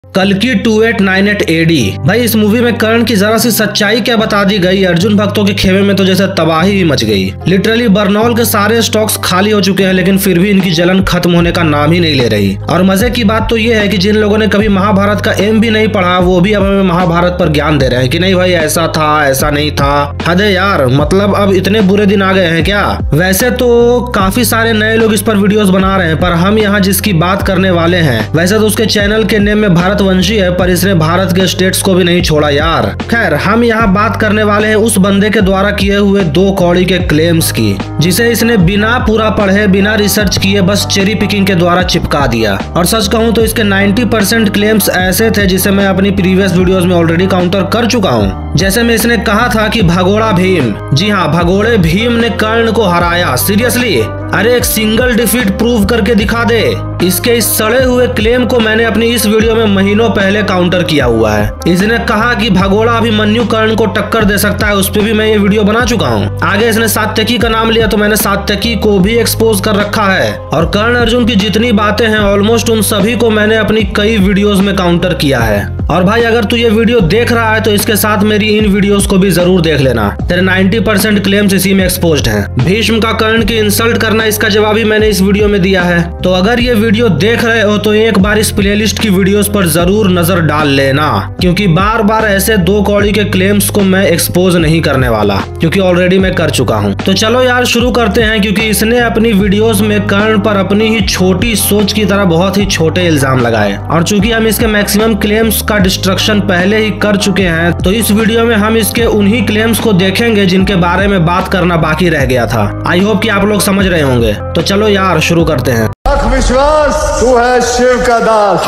कल्कि 2898 AD। भाई इस मूवी में कर्ण की जरा सी सच्चाई क्या बता दी गई। अर्जुन भक्तों के खेमे में तो जैसे तबाही ही मच गई। लिटरली बर्नौल के सारे स्टॉक्स खाली हो चुके हैं, लेकिन फिर भी इनकी जलन खत्म होने का नाम ही नहीं ले रही। और मजे की बात तो ये है कि जिन लोगों ने कभी महाभारत का एम भी नहीं पढ़ा, वो भी अब हमें महाभारत पर ज्ञान दे रहे हैं कि नहीं भाई ऐसा था, ऐसा नहीं था। हद है यार, मतलब अब इतने बुरे दिन आ गए हैं क्या। वैसे तो काफी सारे नए लोग इस पर वीडियोस बना रहे हैं, पर हम यहाँ जिसकी बात करने वाले हैं, वैसे तो उसके चैनल के नेम में भारतवंशी है, पर इसने भारत के स्टेट्स को भी नहीं छोड़ा यार। खैर, हम यहाँ बात करने वाले हैं उस बंदे के द्वारा किए हुए 2 कौड़ी के क्लेम्स की, जिसे इसने बिना पूरा पढ़े, बिना रिसर्च किए, बस चेरी पिकिंग के द्वारा चिपका दिया। और सच कहूँ तो इसके 90% क्लेम्स ऐसे थे जिसे मैं अपनी प्रीवियस वीडियोस में ऑलरेडी काउंटर कर चुका हूँ। जैसे में इसने कहा था कि भगोड़ा भीम, जी हाँ, भगोड़े भीम ने कर्ण को हराया। सीरियसली, अरे एक सिंगल डिफीट प्रूव करके दिखा दे। इसके इस सड़े हुए क्लेम को मैंने अपनी इस वीडियो में महीनों पहले काउंटर किया हुआ है। इसने कहा कि भगोड़ा अभिमन्यु कर्ण को टक्कर दे सकता है, उस पर भी मैं ये वीडियो बना चुका हूँ। आगे इसने सात्यकी का नाम लिया तो मैंने सात्यकी को भी एक्सपोज कर रखा है। और कर्ण अर्जुन की जितनी बातें हैं ऑलमोस्ट उन सभी को मैंने अपनी कई वीडियोस में काउंटर किया है। और भाई अगर तू ये वीडियो देख रहा है तो इसके साथ मेरी इन वीडियोस को भी जरूर देख लेना। तेरे 90% क्लेम्स इसी में एक्सपोज्ड हैं। भीष्म का कर्ण की इंसल्ट करना, इसका जवाब भी मैंने इस वीडियो में दिया है। तो अगर ये वीडियो देख रहे हो तो एक बार इस प्लेलिस्ट की वीडियोस पर जरूर नजर डाल लेना, क्योंकि बार बार ऐसे 2 कौड़ी के क्लेम्स को मैं एक्सपोज नहीं करने वाला, क्योंकि ऑलरेडी मैं कर चुका हूँ। तो चलो यार शुरू करते हैं, क्योंकि इसने अपनी वीडियोस में कर्ण पर अपनी ही छोटी सोच की तरह बहुत ही छोटे इल्जाम लगाए। और चूंकि हम इसके मैक्सिमम क्लेम्स का डिस्ट्रक्शन पहले ही कर चुके हैं, तो इस वीडियो में हम इसके उन्हीं क्लेम्स को देखेंगे जिनके बारे में बात करना बाकी रह गया था। आई होप कि आप लोग समझ रहे होंगे। तो चलो यार शुरू करते हैं। विश्वास तू है शिव का दास।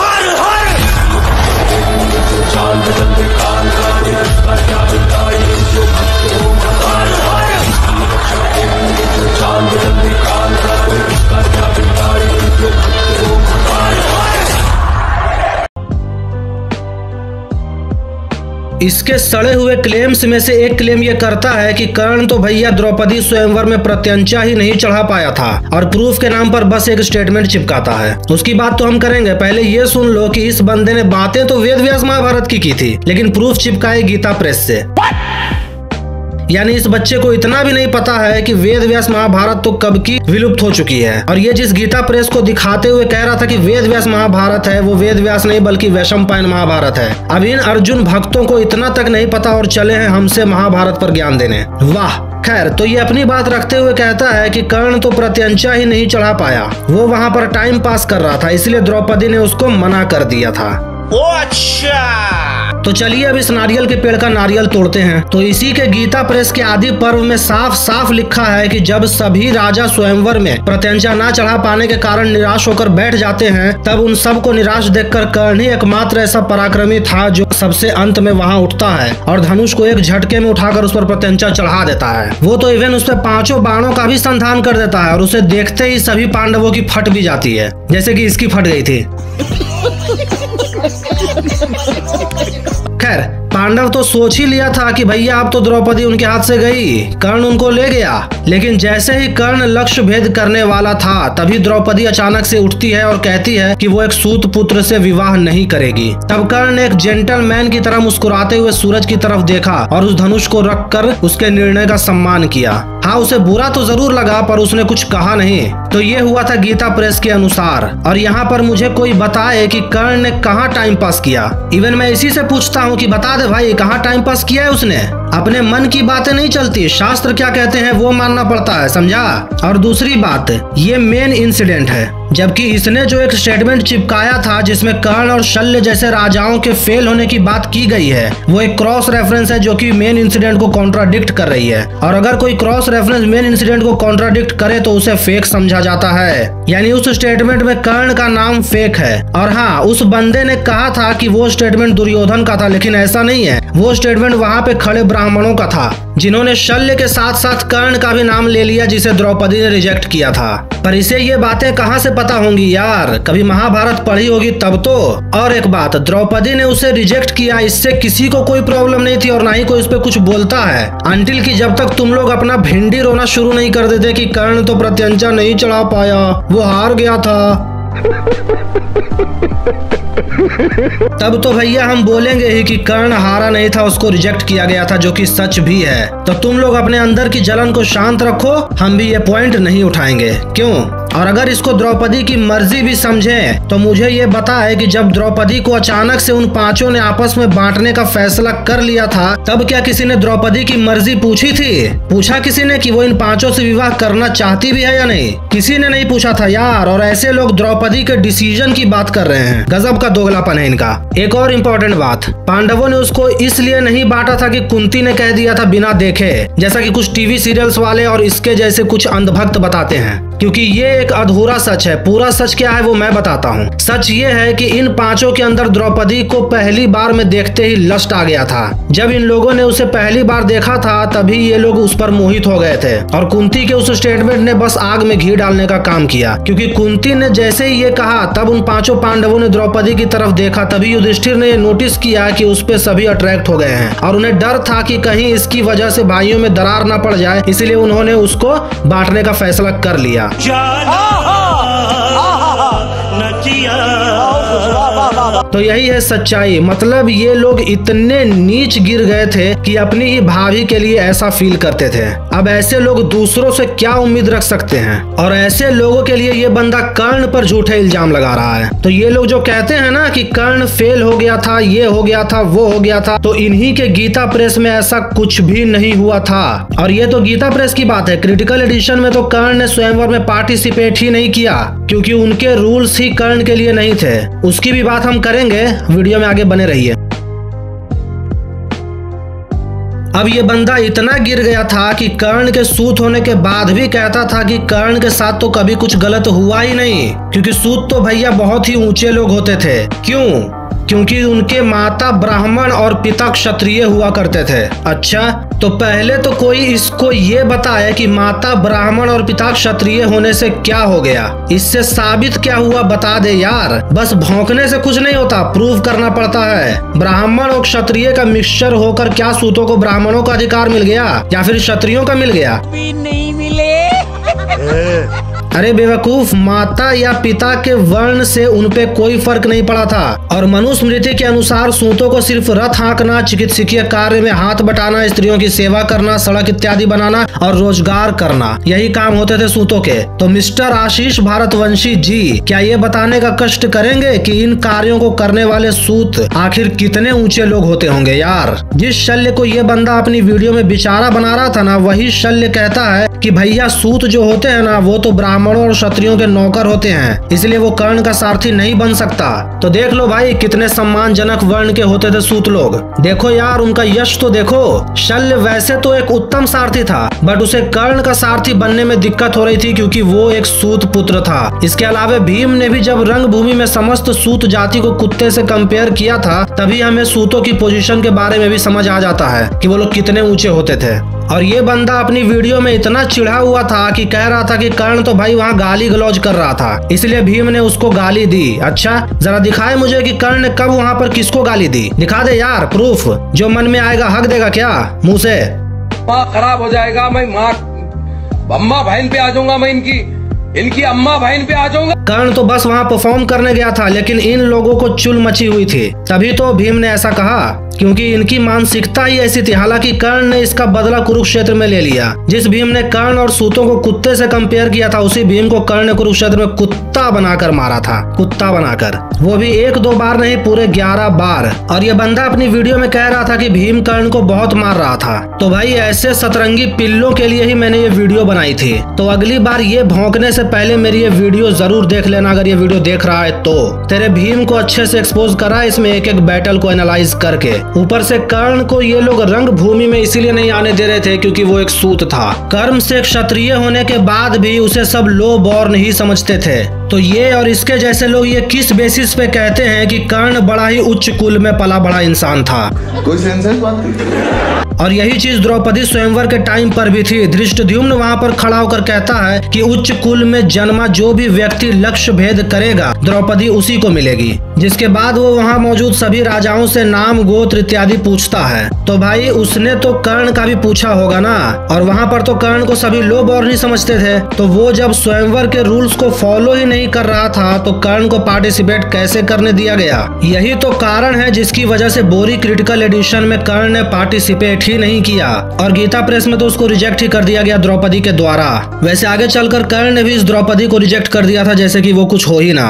इसके सड़े हुए क्लेम्स में से एक क्लेम ये करता है कि कर्ण तो भैया द्रौपदी स्वयंवर में प्रत्यंचा ही नहीं चढ़ा पाया था, और प्रूफ के नाम पर बस एक स्टेटमेंट चिपकाता है। उसकी बात तो हम करेंगे, पहले ये सुन लो कि इस बंदे ने बातें तो वेद व्यास महाभारत की थी, लेकिन प्रूफ चिपकाए गीता प्रेस से। यानी इस बच्चे को इतना भी नहीं पता है कि वेद व्यास महाभारत तो कब की विलुप्त हो चुकी है। और ये जिस गीता प्रेस को दिखाते हुए कह रहा था कि वेद व्यास महाभारत है, वो वेद व्यास नहीं बल्कि वैशंपायन महाभारत है। अब इन अर्जुन भक्तों को इतना तक नहीं पता और चले हैं हमसे महाभारत पर ज्ञान देने। वाह। खैर, तो ये अपनी बात रखते हुए कहता है कि कर्ण तो प्रत्यंचा ही नहीं चढ़ा पाया, वो वहाँ पर टाइम पास कर रहा था, इसलिए द्रौपदी ने उसको मना कर दिया था। अच्छा, तो चलिए अब इस नारियल के पेड़ का नारियल तोड़ते हैं। तो इसी के गीता प्रेस के आदि पर्व में साफ साफ लिखा है कि जब सभी राजा स्वयंवर में प्रत्यंचा ना चढ़ा पाने के कारण निराश होकर बैठ जाते हैं, तब उन सबको निराश देखकर कर्ण ही एकमात्र ऐसा पराक्रमी था जो सबसे अंत में वहां उठता है और धनुष को एक झटके में उठाकर उस पर प्रत्यंचा चढ़ा देता है। वो तो इवन उस पर 5 बाणों का भी संधान कर देता है, और उसे देखते ही सभी पांडवों की फट भी जाती है, जैसे कि इसकी फट गई थी। खैर, पांडव तो सोच ही लिया था कि भैया अब तो द्रौपदी उनके हाथ से गई, कर्ण उनको ले गया। लेकिन जैसे ही कर्ण लक्ष्य भेद करने वाला था, तभी द्रौपदी अचानक से उठती है और कहती है कि वो एक सूत पुत्र से विवाह नहीं करेगी। तब कर्ण ने एक जेंटलमैन की तरह मुस्कुराते हुए सूरज की तरफ देखा और उस धनुष को रखकर उसके निर्णय का सम्मान किया। हाँ, उसे बुरा तो जरूर लगा, पर उसने कुछ कहा नहीं। तो ये हुआ था गीता प्रेस के अनुसार। और यहाँ पर मुझे कोई बताए कि कर्ण ने कहाँ टाइम पास किया। इवन मैं इसी से पूछता हूँ कि बता दे भाई, कहाँ टाइम पास किया है उसने। अपने मन की बातें नहीं चलती, शास्त्र क्या कहते हैं वो मानना पड़ता है, समझा। और दूसरी बात, ये मेन इंसिडेंट है, जबकि इसने जो एक स्टेटमेंट चिपकाया था जिसमें कर्ण और शल्य जैसे राजाओं के फेल होने की बात की गई है, वो एक क्रॉस रेफरेंस है जो कि मेन इंसिडेंट को कॉन्ट्राडिक्ट कर रही है। और अगर कोई क्रॉस रेफरेंस मेन इंसिडेंट को कॉन्ट्राडिक्ट करे तो उसे फेक समझा जाता है, यानी उस स्टेटमेंट में कर्ण का नाम फेक है। और हाँ, उस बंदे ने कहा था कि वो स्टेटमेंट दुर्योधन का था, लेकिन ऐसा नहीं है। वो स्टेटमेंट वहाँ पे खड़े ब्राह्मणों का था, जिन्होंने शल्य के साथ साथ कर्ण का भी नाम ले लिया, जिसे द्रौपदी ने रिजेक्ट किया था। पर इसे ये बातें कहाँ से पता होंगी यार, कभी महाभारत पढ़ी होगी तब तो। और एक बात, द्रौपदी ने उसे रिजेक्ट किया, इससे किसी को कोई प्रॉब्लम नहीं थी और ना ही कोई उस पर कुछ बोलता है, अंटिल कि जब तक तुम लोग अपना भिंडी रोना शुरू नहीं कर देते कि कर्ण तो प्रत्यंचा नहीं चढ़ा पाया, वो हार गया था। तब तो भैया हम बोलेंगे ही कि कर्ण हारा नहीं था, उसको रिजेक्ट किया गया था, जो कि सच भी है। तो तुम लोग अपने अंदर की जलन को शांत रखो, हम भी ये पॉइंट नहीं उठाएंगे। क्यों? और अगर इसको द्रौपदी की मर्जी भी समझें तो मुझे ये बता है कि जब द्रौपदी को अचानक से उन पांचों ने आपस में बांटने का फैसला कर लिया था, तब क्या किसी ने द्रौपदी की मर्जी पूछी थी? पूछा किसी ने कि वो इन पांचों से विवाह करना चाहती भी है या नहीं? किसी ने नहीं पूछा था यार। और ऐसे लोग द्रौपदी के डिसीजन की बात कर रहे हैं। गजब का दोगलापन है इनका। एक और इम्पोर्टेंट बात, पांडवों ने उसको इसलिए नहीं बांटा था कि कुंती ने कह दिया था बिना देखे, जैसा कि कुछ टीवी सीरियल्स वाले और इसके जैसे कुछ अंधभक्त बताते हैं, क्योंकि ये एक अधूरा सच है। पूरा सच क्या है वो मैं बताता हूँ। सच ये है कि इन पांचों के अंदर द्रौपदी को पहली बार में देखते ही लस्ट आ गया था। जब इन लोगों ने उसे पहली बार देखा था तभी ये लोग उस पर मोहित हो गए थे। और कुंती के उस स्टेटमेंट ने बस आग में घी डालने का काम किया, क्योंकि कुंती ने जैसे ही ये कहा तब उन पांचों पांडवों ने द्रौपदी की तरफ देखा। तभी युधिष्ठिर ने नोटिस किया कि उस पे सभी अट्रैक्ट हो गए हैं और उन्हें डर था कि कहीं इसकी वजह से भाइयों में दरार ना पड़ जाए, इसलिए उन्होंने उसको बांटने का फैसला कर लिया। तो यही है सच्चाई। मतलब ये लोग इतने नीच गिर गए थे कि अपनी ही भाभी के लिए ऐसा फील करते थे। अब ऐसे लोग दूसरों से क्या उम्मीद रख सकते हैं? और ऐसे लोगों के लिए ये बंदा कर्ण पर झूठे इल्जाम लगा रहा है। तो ये लोग जो कहते हैं ना कि कर्ण फेल हो गया था, ये हो गया था, वो हो गया था, तो इन्हीं के गीता प्रेस में ऐसा कुछ भी नहीं हुआ था। और ये तो गीता प्रेस की बात है। क्रिटिकल एडिशन में तो कर्ण ने स्वयंवर में पार्टिसिपेट ही नहीं किया, क्योंकि उनके रूल्स ही कर्ण के लिए नहीं थे। उसकी भी बात हम करेंगे, वीडियो में आगे बने रहिए। अब ये बंदा इतना गिर गया था कि कर्ण के सूत होने के बाद भी कहता था कि कर्ण के साथ तो कभी कुछ गलत हुआ ही नहीं, क्योंकि सूत तो भैया बहुत ही ऊंचे लोग होते थे। क्यों? क्योंकि उनके माता ब्राह्मण और पिता क्षत्रिय हुआ करते थे। अच्छा, तो पहले तो कोई इसको ये बताए कि माता ब्राह्मण और पिता क्षत्रिय होने से क्या हो गया, इससे साबित क्या हुआ बता दे यार। बस भौंकने से कुछ नहीं होता, प्रूव करना पड़ता है। ब्राह्मण और क्षत्रिय का मिक्सचर होकर क्या सूतों को ब्राह्मणों का अधिकार मिल गया या फिर क्षत्रियों का मिल गया? नहीं मिले। अरे बेवकूफ, माता या पिता के वर्ण से उनपे कोई फर्क नहीं पड़ा था। और मनुस्मृति के अनुसार सूतों को सिर्फ रथ हाँकना, चिकित्सकीय कार्य में हाथ बटाना, स्त्रियों की सेवा करना, सड़क इत्यादि बनाना और रोजगार करना, यही काम होते थे सूतों के। तो मिस्टर आशीष भारतवंशी जी क्या ये बताने का कष्ट करेंगे कि इन कार्यों को करने वाले सूत आखिर कितने ऊंचे लोग होते होंगे यार? जिस शल्य को ये बंदा अपनी वीडियो में बेचारा बना रहा था ना, वही शल्य कहता है कि भैया सूत जो होते हैं ना वो तो ब्राह्मणों और क्षत्रियों के नौकर होते हैं, इसलिए वो कर्ण का सारथी नहीं बन सकता। तो देख लो भाई कितने सम्मानजनक वर्ण के होते थे सूत लोग। देखो यार उनका यश तो देखो। शल्य वैसे तो एक उत्तम सारथी था, बट उसे कर्ण का सारथी बनने में दिक्कत हो रही थी क्योंकि वो एक सूत पुत्र था। इसके अलावा भीम ने भी जब रंगभूमि में समस्त सूत जाति को कुत्ते से कंपेयर किया था, तभी हमें सूतों की पोजीशन के बारे में भी समझ आ जाता है कि वो लोग कितने ऊंचे होते थे। और ये बंदा अपनी वीडियो में इतना चिढ़ा हुआ था कि कह रहा था कि कर्ण तो भाई वहाँ गाली गलौज कर रहा था, इसलिए भीम ने उसको गाली दी। अच्छा, जरा दिखाए मुझे कि कर्ण ने कब वहाँ पर किसको गाली दी। दिखा दे यार प्रूफ। जो मन में आएगा हक देगा क्या मुंह से? माँ खराब हो जाएगा, मैं माँ अम्मा बहन पे आ जाऊंगा, मैं इनकी अम्मा बहन पे आ जाऊंगा। कर्ण तो बस वहाँ परफॉर्म करने गया था, लेकिन इन लोगों को चुल मची हुई थी, तभी तो भीम ने ऐसा कहा, क्योंकि इनकी मानसिकता ही ऐसी थी। हालांकि कर्ण ने इसका बदला कुरुक्षेत्र में ले लिया। जिस भीम ने कर्ण और सूतों को कुत्ते से कंपेयर किया था, उसी भीम को कर्ण ने कुरुक्षेत्र में कुत्ता बनाकर मारा था। कुत्ता बनाकर, वो भी 1-2 बार नहीं, पूरे 11 बार। और ये बंदा अपनी वीडियो में कह रहा था कि भीम कर्ण को बहुत मार रहा था। तो भाई ऐसे सतरंगी पिल्लों के लिए ही मैंने ये वीडियो बनाई थी। तो अगली बार ये भौंकने से पहले मेरी ये वीडियो जरूर देख लेना, अगर ये वीडियो देख रहा है तो। तेरे भीम को अच्छे से एक्सपोज करा इसमें, एक एक बैटल को एनालाइज करके। ऊपर से कर्ण को ये लोग रंग भूमि में इसीलिए नहीं आने दे रहे थे क्योंकि वो एक सूत था। कर्म से क्षत्रिय होने के बाद भी उसे सब लो बॉर्न ही समझते थे। तो ये और इसके जैसे लोग ये किस बेसिस पे कहते हैं कि कर्ण बड़ा ही उच्च कुल में पला बड़ा इंसान था? कोई सेंस है इस बात की? और यही चीज द्रौपदी स्वयंवर के टाइम पर भी थी। धृष्टद्युम्न वहाँ पर खड़ा होकर कहता है कि उच्च कुल में जन्मा जो भी व्यक्ति लक्ष्य भेद करेगा द्रौपदी उसी को मिलेगी। जिसके बाद वो वहाँ मौजूद सभी राजाओं से नाम गोत्र इत्यादि पूछता है। तो भाई उसने तो कर्ण का भी पूछा होगा ना, और वहाँ पर तो कर्ण को सभी लोग और नहीं समझते थे। तो वो जब स्वयंवर के रूल्स को फॉलो ही नहीं कर रहा था तो कर्ण को पार्टिसिपेट कैसे करने दिया गया? यही तो कारण है जिसकी वजह से बोरी क्रिटिकल एडिशन में कर्ण ने पार्टिसिपेट ही नहीं किया और गीता प्रेस में तो उसको रिजेक्ट ही कर दिया गया द्रौपदी के द्वारा। वैसे आगे चलकर कर्ण ने भी इस द्रौपदी को रिजेक्ट कर दिया था जैसे कि वो कुछ हो ही ना।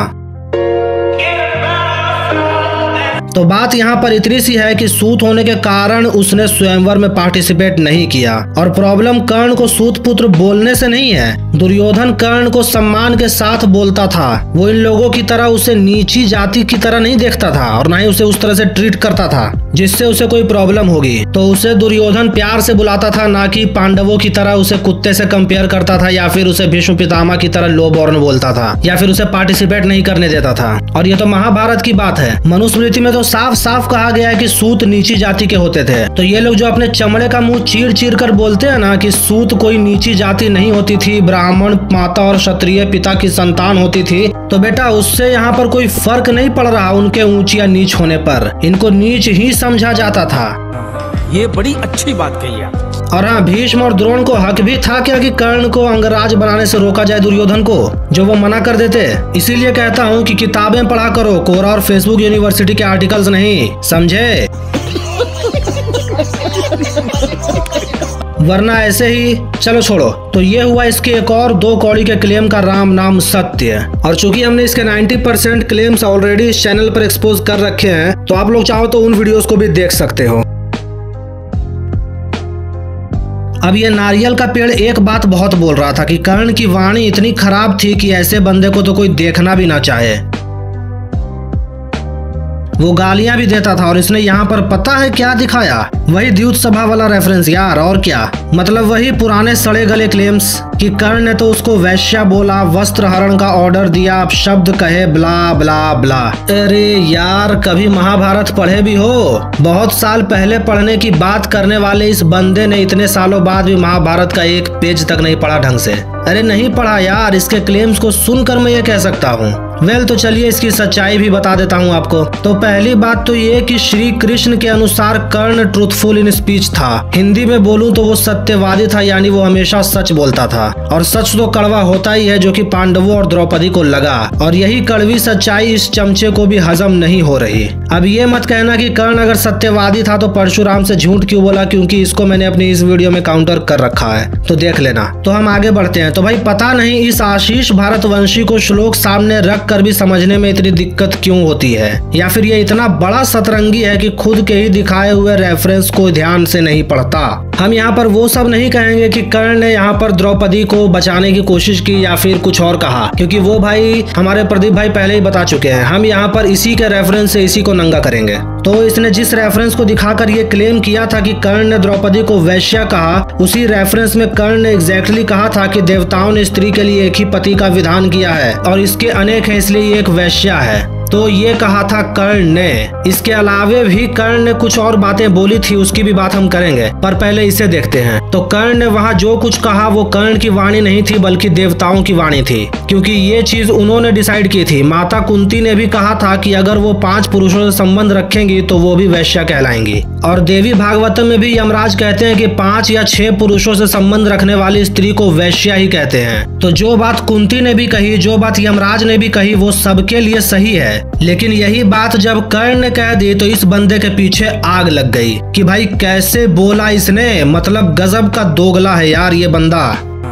तो बात यहाँ पर इतनी सी है कि सूत होने के कारण उसने स्वयंवर में पार्टिसिपेट नहीं किया। और प्रॉब्लम कर्ण को सूत पुत्र बोलने से नहीं है। दुर्योधन कर्ण को सम्मान के साथ बोलता था। वो इन लोगों की तरह उसे नीची जाति की तरह नहीं देखता था और ना ही उसे उस तरह से ट्रीट करता था जिससे उसे कोई प्रॉब्लम होगी। तो उसे दुर्योधन प्यार से बुलाता था, ना कि पांडवों की तरह उसे कुत्ते से कंपेयर करता था या फिर उसे भीष्म पितामह की तरह लो बॉर्न बोलता था या फिर उसे पार्टिसिपेट नहीं करने देता था। और ये तो महाभारत की बात है। मनुस्मृति में तो साफ साफ कहा गया है कि सूत नीची जाति के होते थे। तो ये लोग जो अपने चमड़े का मुंह चीर चीर कर बोलते हैं ना कि सूत कोई नीची जाति नहीं होती थी, ब्राह्मण माता और क्षत्रिय पिता की संतान होती थी, तो बेटा उससे यहाँ पर कोई फर्क नहीं पड़ रहा उनके ऊंच या नीच होने पर। इनको नीच ही समझा जाता था। ये बड़ी अच्छी बात कही आप। और हाँ, भीष्म और द्रोण को हक भी था क्या कि कर्ण को अंगराज बनाने से रोका जाए दुर्योधन को, जो वो मना कर देते। इसीलिए कहता हूँ कि किताबें पढ़ा करो, कोरा और फेसबुक यूनिवर्सिटी के आर्टिकल्स नहीं, समझे? वरना ऐसे ही चलो छोड़ो। तो ये हुआ इसके एक और 2 कौड़ी के क्लेम का राम नाम सत्य। और चूंकि हमने इसके 90% क्लेम्स ऑलरेडी इस चैनल पर एक्सपोज कर रखे हैं तो आप लोग चाहो तो उन वीडियोस को भी देख सकते हो। अब ये नारियल का पेड़ एक बात बहुत बोल रहा था कि कर्ण की वाणी इतनी खराब थी कि ऐसे बंदे को तो कोई देखना भी ना चाहे। वो गालियां भी देता था और इसने यहाँ पर पता है क्या दिखाया? वही द्यूत सभा वाला रेफरेंस यार, और क्या? मतलब वही पुराने सड़े गले क्लेम्स कि कर्ण ने तो उसको वैश्या बोला, वस्त्र हरण का ऑर्डर दिया, शब्द कहे, ब्ला ब्ला ब्ला। अरे यार, कभी महाभारत पढ़े भी हो? बहुत साल पहले पढ़ने की बात करने वाले इस बंदे ने इतने सालों बाद भी महाभारत का एक पेज तक नहीं पढ़ा ढंग से। अरे नहीं पढ़ा यार, इसके क्लेम्स को सुनकर मैं ये कह सकता हूँ। वेल तो चलिए इसकी सच्चाई भी बता देता हूँ आपको। तो पहली बात तो ये कि श्री कृष्ण के अनुसार कर्ण ट्रूथफुल इन स्पीच था। हिंदी में बोलूं तो वो सत्यवादी था, यानी वो हमेशा सच बोलता था। और सच तो कड़वा होता ही है, जो कि पांडवों और द्रौपदी को लगा। और यही कड़वी सच्चाई इस चमचे को भी हजम नहीं हो रही। अब ये मत कहना कि कर्ण अगर सत्यवादी था तो परशुराम से झूठ क्यों बोला, क्योंकि इसको मैंने अपनी इस वीडियो में काउंटर कर रखा है, तो देख लेना। तो हम आगे बढ़ते हैं। तो भाई पता नहीं इस आशीष भारतवंशी को श्लोक सामने रख कर भी समझने में इतनी दिक्कत क्यों होती है, या फिर ये इतना बड़ा सतरंगी है कि खुद के ही दिखाए हुए रेफरेंस को ध्यान से नहीं पढ़ता। हम यहाँ पर वो सब नहीं कहेंगे कि कर्ण ने यहाँ पर द्रौपदी को बचाने की कोशिश की या फिर कुछ और कहा, क्योंकि वो भाई हमारे प्रदीप भाई पहले ही बता चुके हैं। हम यहाँ पर इसी के रेफरेंस से इसी को नंगा करेंगे। तो इसने जिस रेफरेंस को दिखाकर ये क्लेम किया था कि कर्ण ने द्रौपदी को वैश्या कहा, उसी रेफरेंस में कर्ण ने एग्जैक्टली कहा था कि देवताओं ने स्त्री के लिए एक ही पति का विधान किया है और इसके अनेक है, इसलिए ये एक वैश्या है। तो ये कहा था कर्ण ने। इसके अलावे भी कर्ण ने कुछ और बातें बोली थी, उसकी भी बात हम करेंगे, पर पहले इसे देखते हैं। तो कर्ण ने वहाँ जो कुछ कहा वो कर्ण की वाणी नहीं थी बल्कि देवताओं की वाणी थी, क्योंकि ये चीज उन्होंने डिसाइड की थी। माता कुंती ने भी कहा था कि अगर वो 5 पुरुषों से संबंध रखेंगी तो वो भी वैश्या कहलाएंगी। और देवी भागवतम में भी यमराज कहते हैं कि 5 या 6 पुरुषों से संबंध रखने वाली स्त्री को वैश्या ही कहते हैं। तो जो बात कुंती ने भी कही, जो बात यमराज ने भी कही, वो सबके लिए सही है। लेकिन यही बात जब कर्ण ने कह दी तो इस बंदे के पीछे आग लग गई कि भाई कैसे बोला इसने, मतलब गजब का दोगला है यार ये बंदा।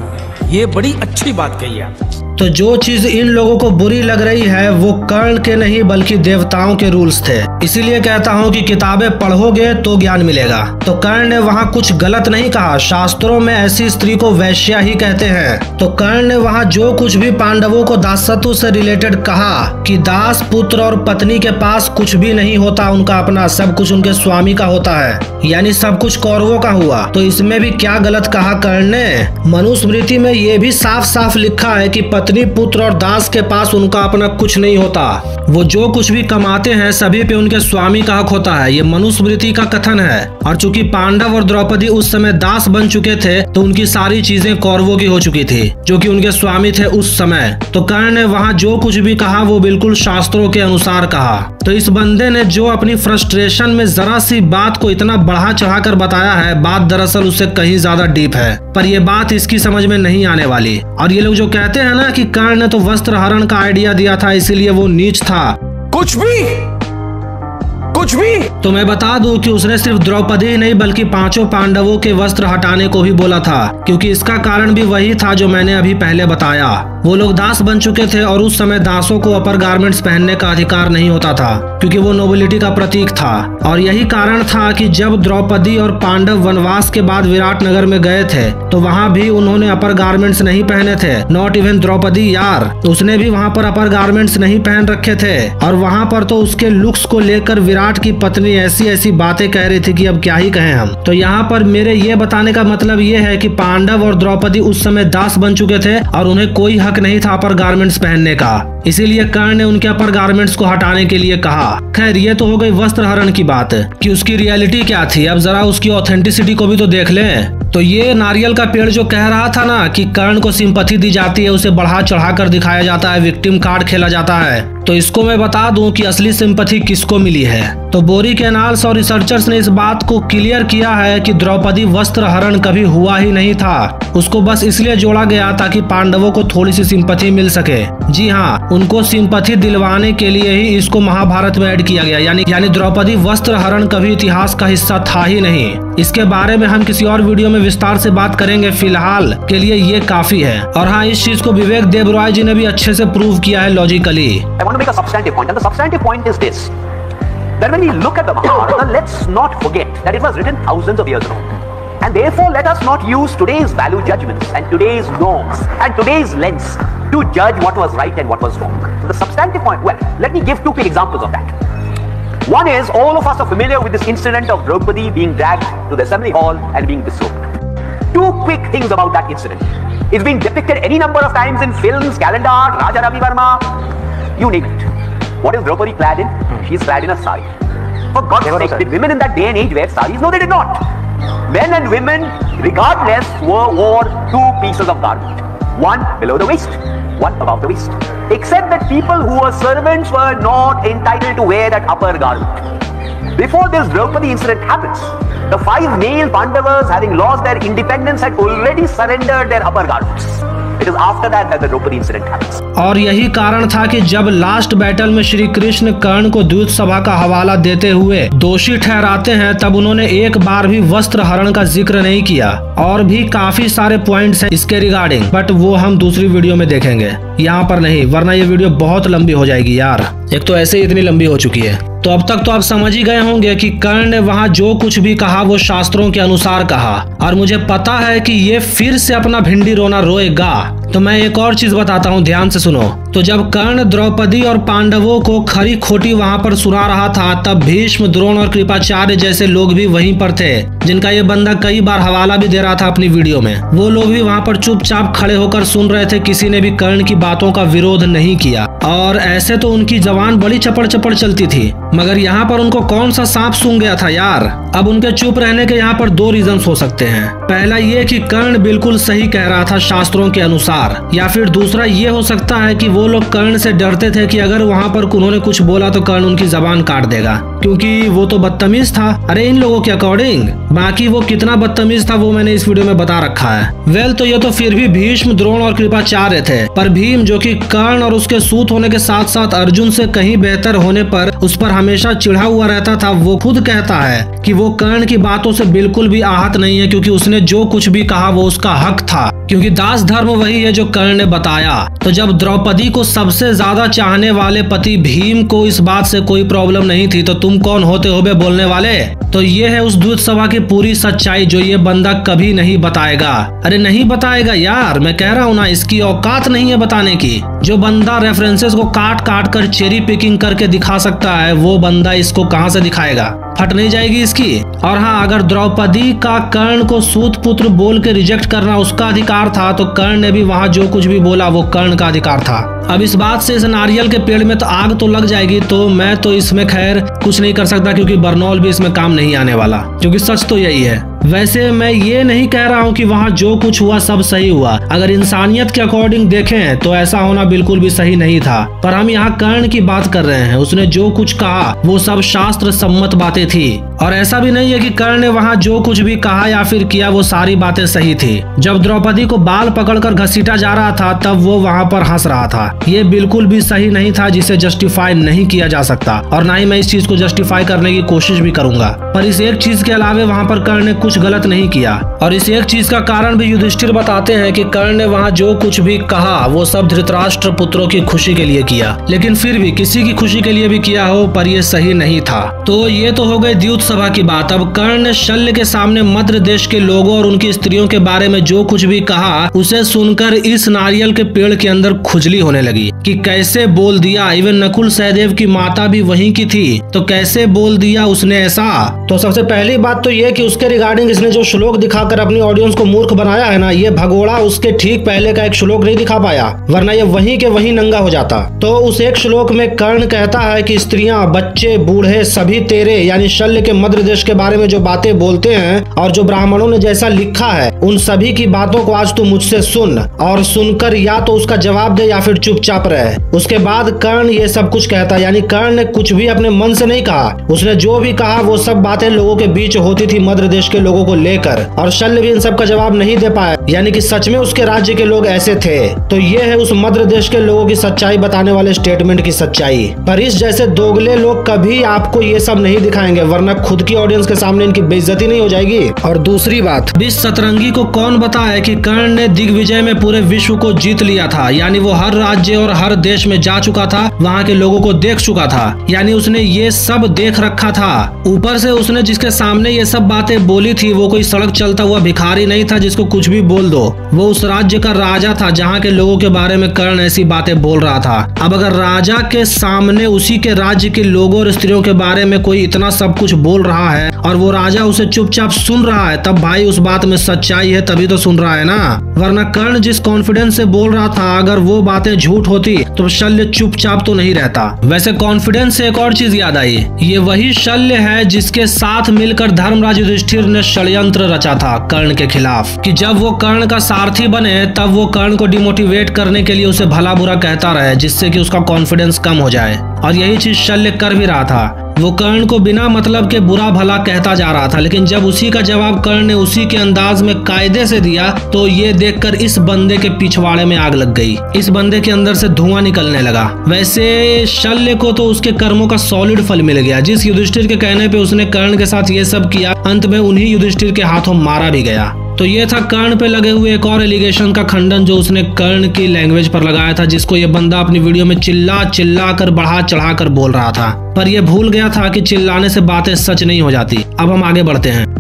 ये बड़ी अच्छी बात कही आप। तो जो चीज इन लोगों को बुरी लग रही है वो कर्ण के नहीं बल्कि देवताओं के रूल्स थे। इसीलिए कहता हूँ कि किताबें पढ़ोगे तो ज्ञान मिलेगा। तो कर्ण ने वहाँ कुछ गलत नहीं कहा, शास्त्रों में ऐसी स्त्री को वैश्या ही कहते हैं। तो कर्ण ने वहाँ जो कुछ भी पांडवों को दासत्व से रिलेटेड कहा कि दास पुत्र और पत्नी के पास कुछ भी नहीं होता उनका अपना, सब कुछ उनके स्वामी का होता है, यानी सब कुछ कौरवों का हुआ। तो इसमें भी क्या गलत कहा कर्ण ने? मनुस्मृति में ये भी साफ साफ लिखा है कि पत्नी पत्नी, पुत्र और दास के पास उनका अपना कुछ नहीं होता। वो जो कुछ भी कमाते हैं सभी पे उनके स्वामी का हक होता है। ये मनुस्मृति का कथन है। और चूंकि पांडव और द्रौपदी उस समय दास बन चुके थे तो उनकी सारी चीजें कौरवों की हो चुकी थी जो कि उनके स्वामी थे उस समय। तो कर्ण ने वहाँ जो कुछ भी कहा वो बिल्कुल शास्त्रों के अनुसार कहा। तो इस बंदे ने जो अपनी फ्रस्ट्रेशन में जरा सी बात को इतना बढ़ा चढ़ा कर बताया है, बात दरअसल उससे कहीं ज्यादा डीप है, पर ये बात इसकी समझ में नहीं आने वाली। और ये लोग जो कहते हैं ना कि कर्ण ने तो वस्त्र हरण का आइडिया दिया था इसीलिए वो नीच था, कुछ भी तो मैं बता दूं कि उसने सिर्फ द्रौपदी ही नहीं बल्कि पांचों पांडवों के वस्त्र हटाने को भी बोला था, क्योंकि इसका कारण भी वही था जो मैंने अभी पहले बताया। वो लोग दास बन चुके थे और उस समय दासों को अपर गारमेंट्स पहनने का अधिकार नहीं होता था क्योंकि वो नोबिलिटी का प्रतीक था। और यही कारण था कि जब द्रौपदी और पांडव वनवास के बाद विराट नगर में गए थे तो वहाँ भी उन्होंने अपर गारमेंट्स नहीं पहने थे। नॉट इवन द्रौपदी यार, उसने भी वहाँ पर अपर गारमेंट्स नहीं पहन रखे थे। और वहाँ पर तो उसके लुक्स को लेकर विराट की पत्नी ऐसी ऐसी बातें कह रही थी कि अब क्या ही कहें हम। तो यहाँ पर मेरे ये बताने का मतलब ये है कि पांडव और द्रौपदी उस समय दास बन चुके थे और उन्हें कोई हक नहीं था अपर गारमेंट्स पहनने का, इसीलिए कर्ण ने उनके अपर गारमेंट्स को हटाने के लिए कहा। खैर ये तो हो गई वस्त्र हरण की बात कि उसकी रियलिटी क्या थी। अब जरा उसकी ऑथेंटिसिटी को भी तो देख लें। तो ये नारियल का पेड़ जो कह रहा था ना कि कर्ण को सिंपैथी दी जाती है, उसे बढ़ा चढ़ा कर दिखाया जाता है, विक्टिम कार्ड खेला जाता है, तो इसको मैं बता दूं कि असली सिंपैथी किसको मिली है। तो बोरी कैनाल्स और रिसर्चर्स ने इस बात को क्लियर किया है कि द्रौपदी वस्त्र हरण कभी हुआ ही नहीं था, उसको बस इसलिए जोड़ा गया ताकि पांडवों को थोड़ी सी सिंपैथी मिल सके। जी हाँ, उनको सिंपैथी दिलवाने के लिए ही इसको महाभारत में ऐड किया गया, यानी द्रौपदी वस्त्र हरण कभी इतिहास का हिस्सा था ही नहीं। इसके बारे में हम किसी और वीडियो में विस्तार से बात करेंगे, फिलहाल के लिए ये काफी है। और हाँ, इस चीज को विवेक देबरॉय जी ने भी अच्छे से प्रूव किया है logically. I want to make a substantive point, and the substantive point is this: that when we look at the Mahabharata, let's not forget that it was written thousands of years ago, and therefore let us not use today's value judgments and today's norms and today's lens to judge what was right and what was wrong. The substantive point, well, let me give two quick examples of that. One is, all of us are familiar with this incident of Draupadi being dragged to the assembly hall and being disrobed. Two quick things about that incident. It's been depicted any number of times in films, calendar, Raja Ravi Verma, you name it. What is Draupadi clad in? She's clad in a sari. For God's sake, did women in that day and age wear saris? No, they did not. Men and women, regardless, wore two pieces of garment. One below the waist, one above the waist. Except that people who were servants were not entitled to wear that upper garment. Before this Draupadi incident happens, the 5 male Pandavas, having lost their independence, had already surrendered their upper garments. It is after that that the Draupadi incident happens. और यही कारण था कि जब last battle में श्री कृष्ण कर्ण को द्यूत सभा का हवाला देते हुए दोषी ठहराते हैं, तब उन्होंने एक बार भी वस्त्र हरण का जिक्र नहीं किया। और भी काफी सारे पॉइंट्स हैं इसके रिगार्डिंग, बट वो हम दूसरी वीडियो में देखेंगे, यहाँ पर नहीं, वरना ये वीडियो बहुत लंबी हो जाएगी यार। एक तो ऐसे ही इतनी लंबी हो चुकी है। तो अब तक तो आप समझ ही गए होंगे कि कर्ण ने वहाँ जो कुछ भी कहा वो शास्त्रों के अनुसार कहा। और मुझे पता है कि ये फिर से अपना भिंडी रोना रोएगा। तो मैं एक और चीज बताता हूँ, ध्यान से सुनो। तो जब कर्ण द्रौपदी और पांडवों को खरी खोटी वहाँ पर सुना रहा था, तब भीष्म, द्रोण और कृपाचार्य जैसे लोग भी वहीं पर थे, जिनका ये बंदा कई बार हवाला भी दे रहा था अपनी वीडियो में। वो लोग भी वहाँ पर चुपचाप खड़े होकर सुन रहे थे, किसी ने भी कर्ण की बातों का विरोध नहीं किया। और ऐसे तो उनकी जबान बड़ी चपड़ चपड़ चलती थी, मगर यहाँ पर उनको कौन सा सांप सूंघ गया था यार। अब उनके चुप रहने के यहाँ पर 2 रीजंस हो सकते हैं। पहला ये कि कर्ण बिल्कुल सही कह रहा था शास्त्रों के अनुसार, या फिर दूसरा ये हो सकता है कि वो लोग कर्ण से डरते थे कि अगर वहाँ पर उन्होंने कुछ बोला तो कर्ण उनकी जबान काट देगा, क्योंकि वो तो बदतमीज था। अरे इन लोगों के अकॉर्डिंग, बाकी वो कितना बदतमीज था वो मैंने इस वीडियो में बता रखा है। वेल, तो ये तो फिर भी भीष्म, द्रोण और कृपाचार्य थे, पर भीम जो कि कर्ण और उसके सूत होने के साथ साथ अर्जुन से कहीं बेहतर होने पर उस पर हमेशा चिढ़ा हुआ रहता था, वो खुद कहता है कि वो कर्ण की बातों से बिल्कुल भी आहत नहीं है, क्योंकि उसने जो कुछ भी कहा वो उसका हक था, क्योंकि दास धर्म वही है जो कर्ण ने बताया। तो जब द्रौपदी को सबसे ज्यादा चाहने वाले पति भीम को इस बात से कोई प्रॉब्लम नहीं थी, तो तुम कौन होते हो बे बोलने वाले। तो ये है उस दूत सभा की पूरी सच्चाई जो ये बंदा कभी नहीं बताएगा। अरे नहीं बताएगा यार, मैं कह रहा हूँ ना, इसकी औकात नहीं है बताने की। जो बंदा रेफरेंसेस को काट काट कर चेरी पिकिंग करके दिखा सकता है, वो बंदा इसको कहाँ से दिखाएगा, फट नहीं जाएगी इसकी। और हाँ, अगर द्रौपदी का कर्ण को सूत पुत्र बोल के रिजेक्ट करना उसका अधिकार था, तो कर्ण ने भी वहाँ वहाँ जो कुछ भी बोला वो कर्ण का अधिकार था। अब इस बात से इस नारियल के पेड़ में तो आग तो लग जाएगी, तो मैं तो इसमें खैर कुछ नहीं कर सकता, क्योंकि बर्नौल भी इसमें काम नहीं आने वाला, क्योंकि सच तो यही है। वैसे मैं ये नहीं कह रहा हूँ कि वहाँ जो कुछ हुआ सब सही हुआ। अगर इंसानियत के अकॉर्डिंग देखें तो ऐसा होना बिल्कुल भी सही नहीं था, पर हम यहाँ कर्ण की बात कर रहे हैं। उसने जो कुछ कहा वो सब शास्त्र सम्मत बातें थी, और ऐसा भी नहीं है कि कर्ण ने वहाँ जो कुछ भी कहा या फिर किया वो सारी बातें सही थी। जब द्रौपदी को बाल पकड़कर घसीटा जा रहा था तब वो वहाँ पर हंस रहा था। ये बिल्कुल भी सही नहीं था, जिसे जस्टिफाई नहीं किया जा सकता, और ना ही मैं इस चीज को जस्टिफाई करने की कोशिश भी करूंगा। पर इस एक चीज के अलावा वहाँ पर कर्ण ने कुछ गलत नहीं किया, और इस एक चीज का कारण भी युधिष्ठिर बताते हैं कि कर्ण ने वहाँ जो कुछ भी कहा वो सब धृतराष्ट्र पुत्रों की खुशी के लिए किया, लेकिन फिर भी किसी की खुशी के लिए भी किया हो, पर ये सही नहीं था। तो ये तो हो गई द्यूत सभा की बात। अब कर्ण ने शल्य के सामने मद्र देश के लोगों और उनकी स्त्रियों के बारे में जो कुछ भी कहा, उसे सुनकर इस नारियल के पेड़ के अंदर खुजली होने लगी कि कैसे बोल दिया। इवन नकुल सहदेव की माता भी वहीं की थी, तो कैसे बोल दिया उसने ऐसा। तो सबसे पहली बात तो ये कि उसके रिगार्डिंग इसने जो श्लोक दिखाकर अपनी ऑडियंस को मूर्ख बनाया है ना, ये भगोड़ा उसके ठीक पहले का एक श्लोक नहीं दिखा पाया, वरना ये वहीं के वहीं नंगा हो जाता। तो उस एक श्लोक में कर्ण कहता है कि स्त्रियां, बच्चे, बूढ़े सभी तेरे यानी शल्य के मद्र देश के बारे में जो बातें बोलते हैं और जो ब्राह्मणों ने जैसा लिखा है, उन सभी की बातों को आज तू मुझसे सुन, और सुनकर या तो उसका जवाब दे या फिर चुपचाप रहे। उसके बाद कर्ण ये सब कुछ कहता है, यानी कर्ण ने कुछ भी अपने मन से नहीं कहा। उसने जो भी कहा वो सब बातें लोगों के बीच होती थी मद्र देश के लोगों को लेकर, और शल्य भी इन सब का जवाब नहीं दे पाया, यानी कि सच में उसके राज्य के लोग ऐसे थे। तो ये है उस मद्र देश के लोगों की सच्चाई बताने वाले स्टेटमेंट की सच्चाई। पर इस जैसे दोगले लोग कभी आपको ये सब नहीं दिखाएंगे, वरना खुद की ऑडियंस के सामने इनकी बेइज्जती नहीं हो जाएगी। और दूसरी बात, इस सतरंगी को कौन बताया कि कर्ण ने दिग्विजय में पूरे विश्व को जीत लिया था, यानी वो हर राज्य और हर देश में जा चुका था, वहाँ के लोगों को देख चुका था, यानी उसने ये सब देख रखा था। ऊपर से उसने जिसके सामने ये सब बातें बोली थी वो कोई सड़क चलता हुआ भिखारी नहीं था जिसको कुछ भी बोल दो। वो उस राज्य का राजा था जहाँ के लोगों के बारे में कर्ण ऐसी बातें बोल रहा था। अब अगर राजा के सामने उसी के राज्य के लोगों और स्त्रियों के बारे में कोई इतना सब कुछ बोल रहा है और वो राजा उसे चुपचाप सुन रहा है, तब भाई उस बात में सच्चाई है, तभी तो सुन रहा है ना। वरना कर्ण जिस कॉन्फिडेंस से बोल रहा था, अगर वो बातें झूठ होती तो शल्य चुपचाप तो नहीं रहता। वैसे कॉन्फिडेंस से एक और चीज याद आई, ये वही शल्य है जिसके साथ मिलकर धर्मराज युधिष्ठिर ने षड्यंत्र रचा था कर्ण के खिलाफ, कि जब वो कर्ण का सारथी बने तब वो कर्ण को डिमोटिवेट करने के लिए उसे भला बुरा कहता रहे, जिससे कि उसका कॉन्फिडेंस कम हो जाए। और यही चीज शल्य कर भी रहा था। वो कर्ण को बिना मतलब के बुरा भला कहता जा रहा था, लेकिन जब उसी का जवाब कर्ण ने उसी के अंदाज में कायदे से दिया तो ये देखकर इस बंदे के पिछवाड़े में आग लग गई। इस बंदे के अंदर से धुआं निकलने लगा। वैसे शल्य को तो उसके कर्मों का सॉलिड फल मिल गया। जिस युधिष्ठिर के कहने पे उसने कर्ण के साथ ये सब किया, अंत में उन्हीं युधिष्ठिर के हाथों मारा भी गया। तो ये था कर्ण पे लगे हुए एक और एलिगेशन का खंडन जो उसने कर्ण की लैंग्वेज पर लगाया था, जिसको ये बंदा अपनी वीडियो में चिल्ला चिल्ला कर बढ़ा चढ़ा कर बोल रहा था। पर ये भूल गया था कि चिल्लाने से बातें सच नहीं हो जाती। अब हम आगे बढ़ते हैं।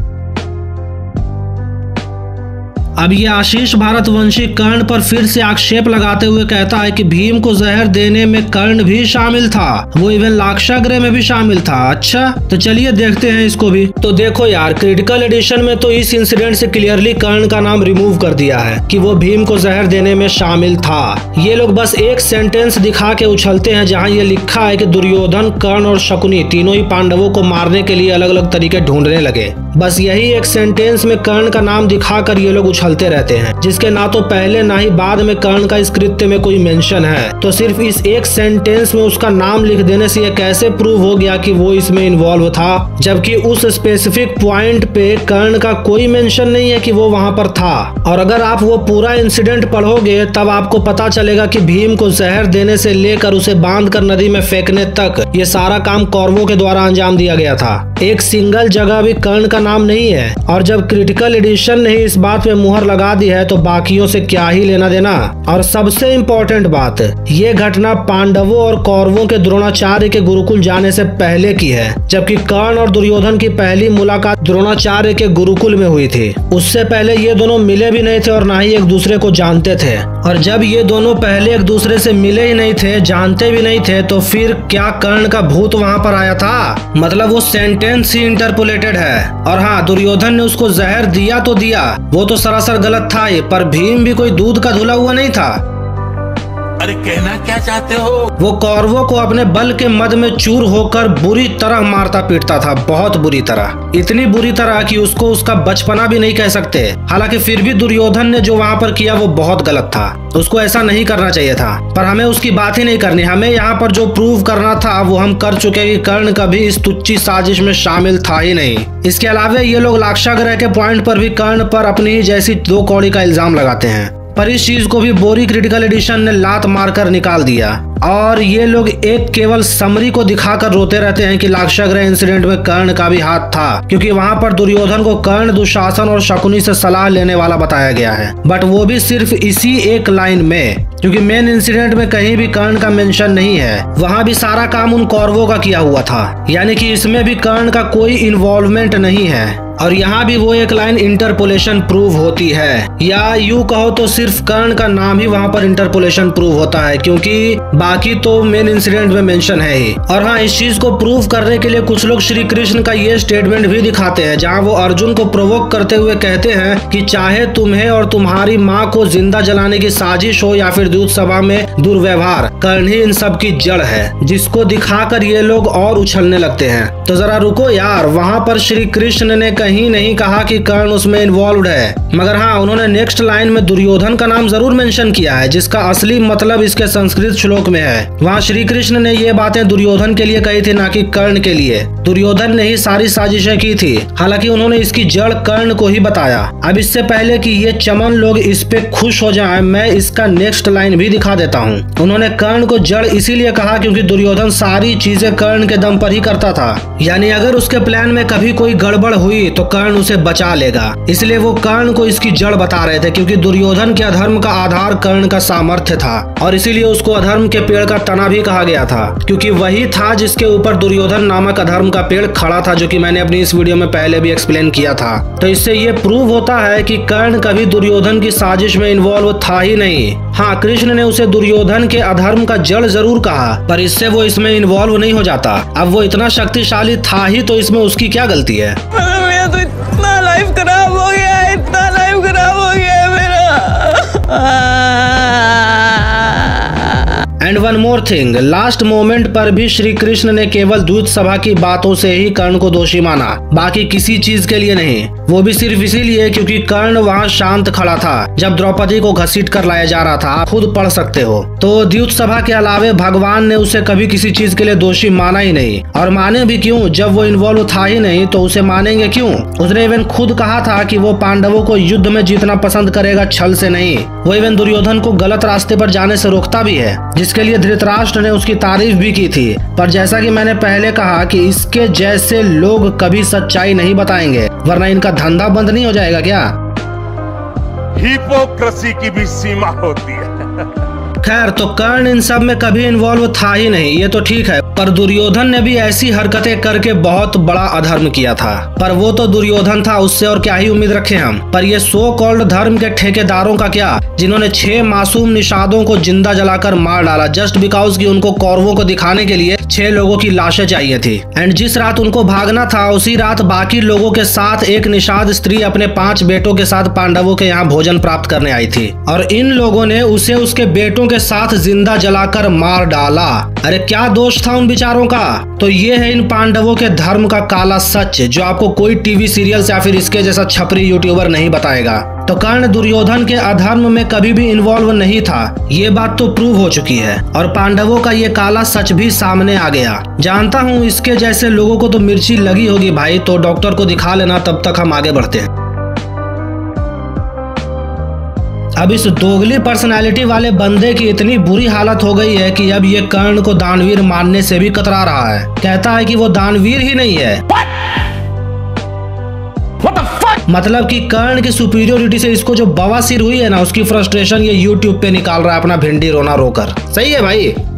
अब ये आशीष भारतवंशी कर्ण पर फिर से आक्षेप लगाते हुए कहता है कि भीम को जहर देने में कर्ण भी शामिल था, वो इवन लाक्षागृह में भी शामिल था। अच्छा, तो चलिए देखते हैं इसको भी। तो देखो यार, क्रिटिकल एडिशन में तो इस इंसिडेंट से क्लियरली कर्ण का नाम रिमूव कर दिया है कि वो भीम को जहर देने में शामिल था। ये लोग बस एक सेंटेंस दिखा के उछलते हैं जहाँ ये लिखा है कि दुर्योधन, कर्ण और शकुनी तीनों ही पांडवों को मारने के लिए अलग अलग तरीके ढूंढने लगे। बस यही एक सेंटेंस में कर्ण का नाम दिखाकर ये लोग उछलते रहते हैं, जिसके ना तो पहले ना ही बाद में कर्ण का इस कृत्य में कोई मेंशन है। तो सिर्फ इस एक सेंटेंस में उसका नाम लिख देने से ये कैसे प्रूव हो गया कि वो इसमें इन्वॉल्व था, जबकि उस स्पेसिफिक पॉइंट पे कर्ण का कोई मेंशन नहीं है कि वो वहां पर था। और अगर आप वो पूरा इंसिडेंट पढ़ोगे तब आपको पता चलेगा कि भीम को जहर देने से लेकर उसे बांधकर नदी में फेंकने तक ये सारा काम कौरवों के द्वारा अंजाम दिया गया था। एक सिंगल जगह भी कर्ण का नाम नहीं है। और जब क्रिटिकल एडिशन ने ही इस बात पे मुहर लगा दी है तो बाकियों से क्या ही लेना देना। और सबसे इम्पोर्टेंट बात, ये घटना पांडवों और कौरवों के द्रोणाचार्य के गुरुकुल जाने से पहले की है, जबकि कर्ण और दुर्योधन की पहली मुलाकात द्रोणाचार्य के गुरुकुल में हुई थी। उससे पहले ये दोनों मिले भी नहीं थे और ना ही एक दूसरे को जानते थे। और जब ये दोनों पहले एक दूसरे से मिले ही नहीं थे, जानते भी नहीं थे, तो फिर क्या कर्ण का भूत वहाँ पर आया था? मतलब वो सेंटेंस ही इंटरपोलेटेड है। और हाँ, दुर्योधन ने उसको जहर दिया तो दिया, वो तो सरासर गलत था ही, पर भीम भी कोई दूध का धुला हुआ नहीं था। अरे कहना क्या चाहते हो? वो कौरवों को अपने बल के मद में चूर होकर बुरी तरह मारता पीटता था, बहुत बुरी तरह, इतनी बुरी तरह कि उसको उसका बचपना भी नहीं कह सकते। हालांकि फिर भी दुर्योधन ने जो वहाँ पर किया वो बहुत गलत था, उसको ऐसा नहीं करना चाहिए था। पर हमें उसकी बात ही नहीं करनी, हमें यहाँ पर जो प्रूव करना था वो हम कर चुके कि कर्ण कभी इस तुच्छी साजिश में शामिल था ही नहीं। इसके अलावा ये लोग लाक्षागृह के पॉइंट पर भी कर्ण पर अपनी ही जैसी दो कौड़ी का इल्जाम लगाते हैं, पर इस चीज को भी बोरी क्रिटिकल एडिशन ने लात मारकर निकाल दिया। और ये लोग एक केवल समरी को दिखाकर रोते रहते हैं कि लाक्षागृह इंसिडेंट में कर्ण का भी हाथ था, क्योंकि वहाँ पर दुर्योधन को कर्ण, दुशासन और शकुनी से सलाह लेने वाला बताया गया है, बट वो भी सिर्फ इसी एक लाइन में, क्योंकि मेन इंसिडेंट में कहीं भी कर्ण का मेंशन नहीं है। वहाँ भी सारा काम उन कौरवों का किया हुआ था, यानी कि इसमें भी कर्ण का कोई इन्वॉल्वमेंट नहीं है। और यहाँ भी वो एक लाइन इंटरपोलेशन प्रूव होती है, या यूं कहो तो सिर्फ कर्ण का नाम ही वहाँ पर इंटरपोलेशन प्रूव होता है, क्योंकि बाकी तो मेन इंसिडेंट में मेंशन है ही। और हाँ, इस चीज को प्रूव करने के लिए कुछ लोग श्री कृष्ण का ये स्टेटमेंट भी दिखाते हैं, जहाँ वो अर्जुन को प्रोवोक करते हुए कहते हैं कि चाहे तुम्हें और तुम्हारी माँ को जिंदा जलाने की साजिश हो या फिर दूत सभा में दुर्व्यवहार, कर्ण ही इन सब की जड़ है, जिसको दिखाकर ये लोग और उछलने लगते हैं। तो जरा रुको यार, वहाँ पर श्री कृष्ण ने कहीं नहीं कहा कि कर्ण उसमें इन्वॉल्व है, मगर हाँ, उन्होंने नेक्स्ट लाइन में दुर्योधन का नाम जरूर मेंशन किया है, जिसका असली मतलब इसके संस्कृत श्लोक में है। वहाँ श्री कृष्ण ने ये बातें दुर्योधन के लिए कही थी, ना कि कर्ण के लिए। दुर्योधन ने ही सारी साजिशें की थी, हालांकि उन्होंने इसकी जड़ कर्ण को ही बताया। अब इससे पहले कि ये चमन लोग इस पे खुश हो जाएं, मैं इसका नेक्स्ट लाइन भी दिखा देता हूँ। उन्होंने कर्ण को जड़ इसीलिए कहा क्योंकि दुर्योधन सारी चीजें कर्ण के दम पर ही करता था, यानी अगर उसके प्लान में कभी कोई गड़बड़ हुई तो कर्ण उसे बचा लेगा, इसलिए वो कर्ण को इसकी जड़ बता रहे थे। क्योंकि दुर्योधन के अधर्म का आधार कर्ण का सामर्थ्य था, और इसीलिए उसको अधर्म के पेड़ का तना भी कहा गया था, क्योंकि वही था जिसके ऊपर दुर्योधन नामक अधर्म का पेड़ खड़ा था, जो कि मैंने अपनी इस वीडियो में पहले भी एक्सप्लेन किया था। तो इससे ये प्रूव होता है कि कर्ण कभी दुर्योधन की साजिश में इन्वॉल्व था ही नहीं। हाँ, कृष्ण ने उसे दुर्योधन के अधर्म का जड़ जरूर कहा, पर इससे वो इसमें इन्वॉल्व नहीं हो जाता। अब वो इतना शक्तिशाली था ही, तो इसमें उसकी क्या गलती है? तो इतना लाइफ खराब हो गया है, इतना लाइफ खराब हो गया है मेरा। And one more thing, last moment पर भी श्री कृष्ण ने केवल दूत सभा की बातों से ही कर्ण को दोषी माना, बाकी किसी चीज के लिए नहीं। वो भी सिर्फ इसीलिए क्योंकि कर्ण वहाँ शांत खड़ा था जब द्रौपदी को घसीट कर लाया जा रहा था। आप खुद पढ़ सकते हो। तो दूत सभा के अलावे भगवान ने उसे कभी किसी चीज के लिए दोषी माना ही नहीं, और माने भी क्यों जब वो इन्वॉल्व था ही नहीं, तो उसे मानेंगे क्यों? उसने इवन खुद कहा था कि वो पांडवों को युद्ध में जीतना पसंद करेगा, छल से नहीं। वो इवन दुर्योधन को गलत रास्ते पर जाने से रोकता भी है, जिसके लिए धृतराष्ट्र ने उसकी तारीफ भी की थी। पर जैसा कि मैंने पहले कहा कि इसके जैसे लोग कभी सच्चाई नहीं बताएंगे, वरना इनका धंधा बंद नहीं हो जाएगा क्या? हिपोक्रेसी की भी सीमा होती है। खैर, तो कर्ण इन सब में कभी इन्वॉल्व था ही नहीं, ये तो ठीक है, पर दुर्योधन ने भी ऐसी हरकतें करके बहुत बड़ा अधर्म किया था। पर वो तो दुर्योधन था, उससे और क्या ही उम्मीद रखें हम। पर ये सो कॉल्ड धर्म के ठेकेदारों का क्या, जिन्होंने 6 मासूम निषादों को जिंदा जलाकर मार डाला, जस्ट बिकॉज कि उनको कौरवों को दिखाने के लिए 6 लोगों की लाशें चाहिए थी। एंड जिस रात उनको भागना था, उसी रात बाकी लोगों के साथ एक निषाद स्त्री अपने 5 बेटों के साथ पांडवों के यहाँ भोजन प्राप्त करने आई थी, और इन लोगों ने उसे उसके बेटों के साथ जिंदा जलाकर मार डाला। अरे क्या दोष था उन बेचारों का? तो ये है इन पांडवों के धर्म का काला सच, जो आपको कोई टीवी सीरियल या फिर इसके जैसा छपरी यूट्यूबर नहीं बताएगा। तो कर्ण दुर्योधन के अधर्म में कभी भी इन्वॉल्व नहीं था, ये बात तो प्रूव हो चुकी है, और पांडवों का ये काला सच भी सामने आ गया। जानता हूँ इसके जैसे लोगों को तो मिर्ची लगी होगी भाई, तो डॉक्टर को दिखा लेना, तब तक हम आगे बढ़ते हैं। अब इस दोगली पर्सनालिटी वाले बंदे की इतनी बुरी हालत हो गई है कि अब ये कर्ण को दानवीर मानने से भी कतरा रहा है। कहता है कि वो दानवीर ही नहीं है। मतलब कि कर्ण की सुपीरियोरिटी से इसको जो बवासीर हुई है ना, उसकी फ्रस्ट्रेशन ये यूट्यूब पे निकाल रहा है अपना भिंडी रोना रोकर। सही है भाई,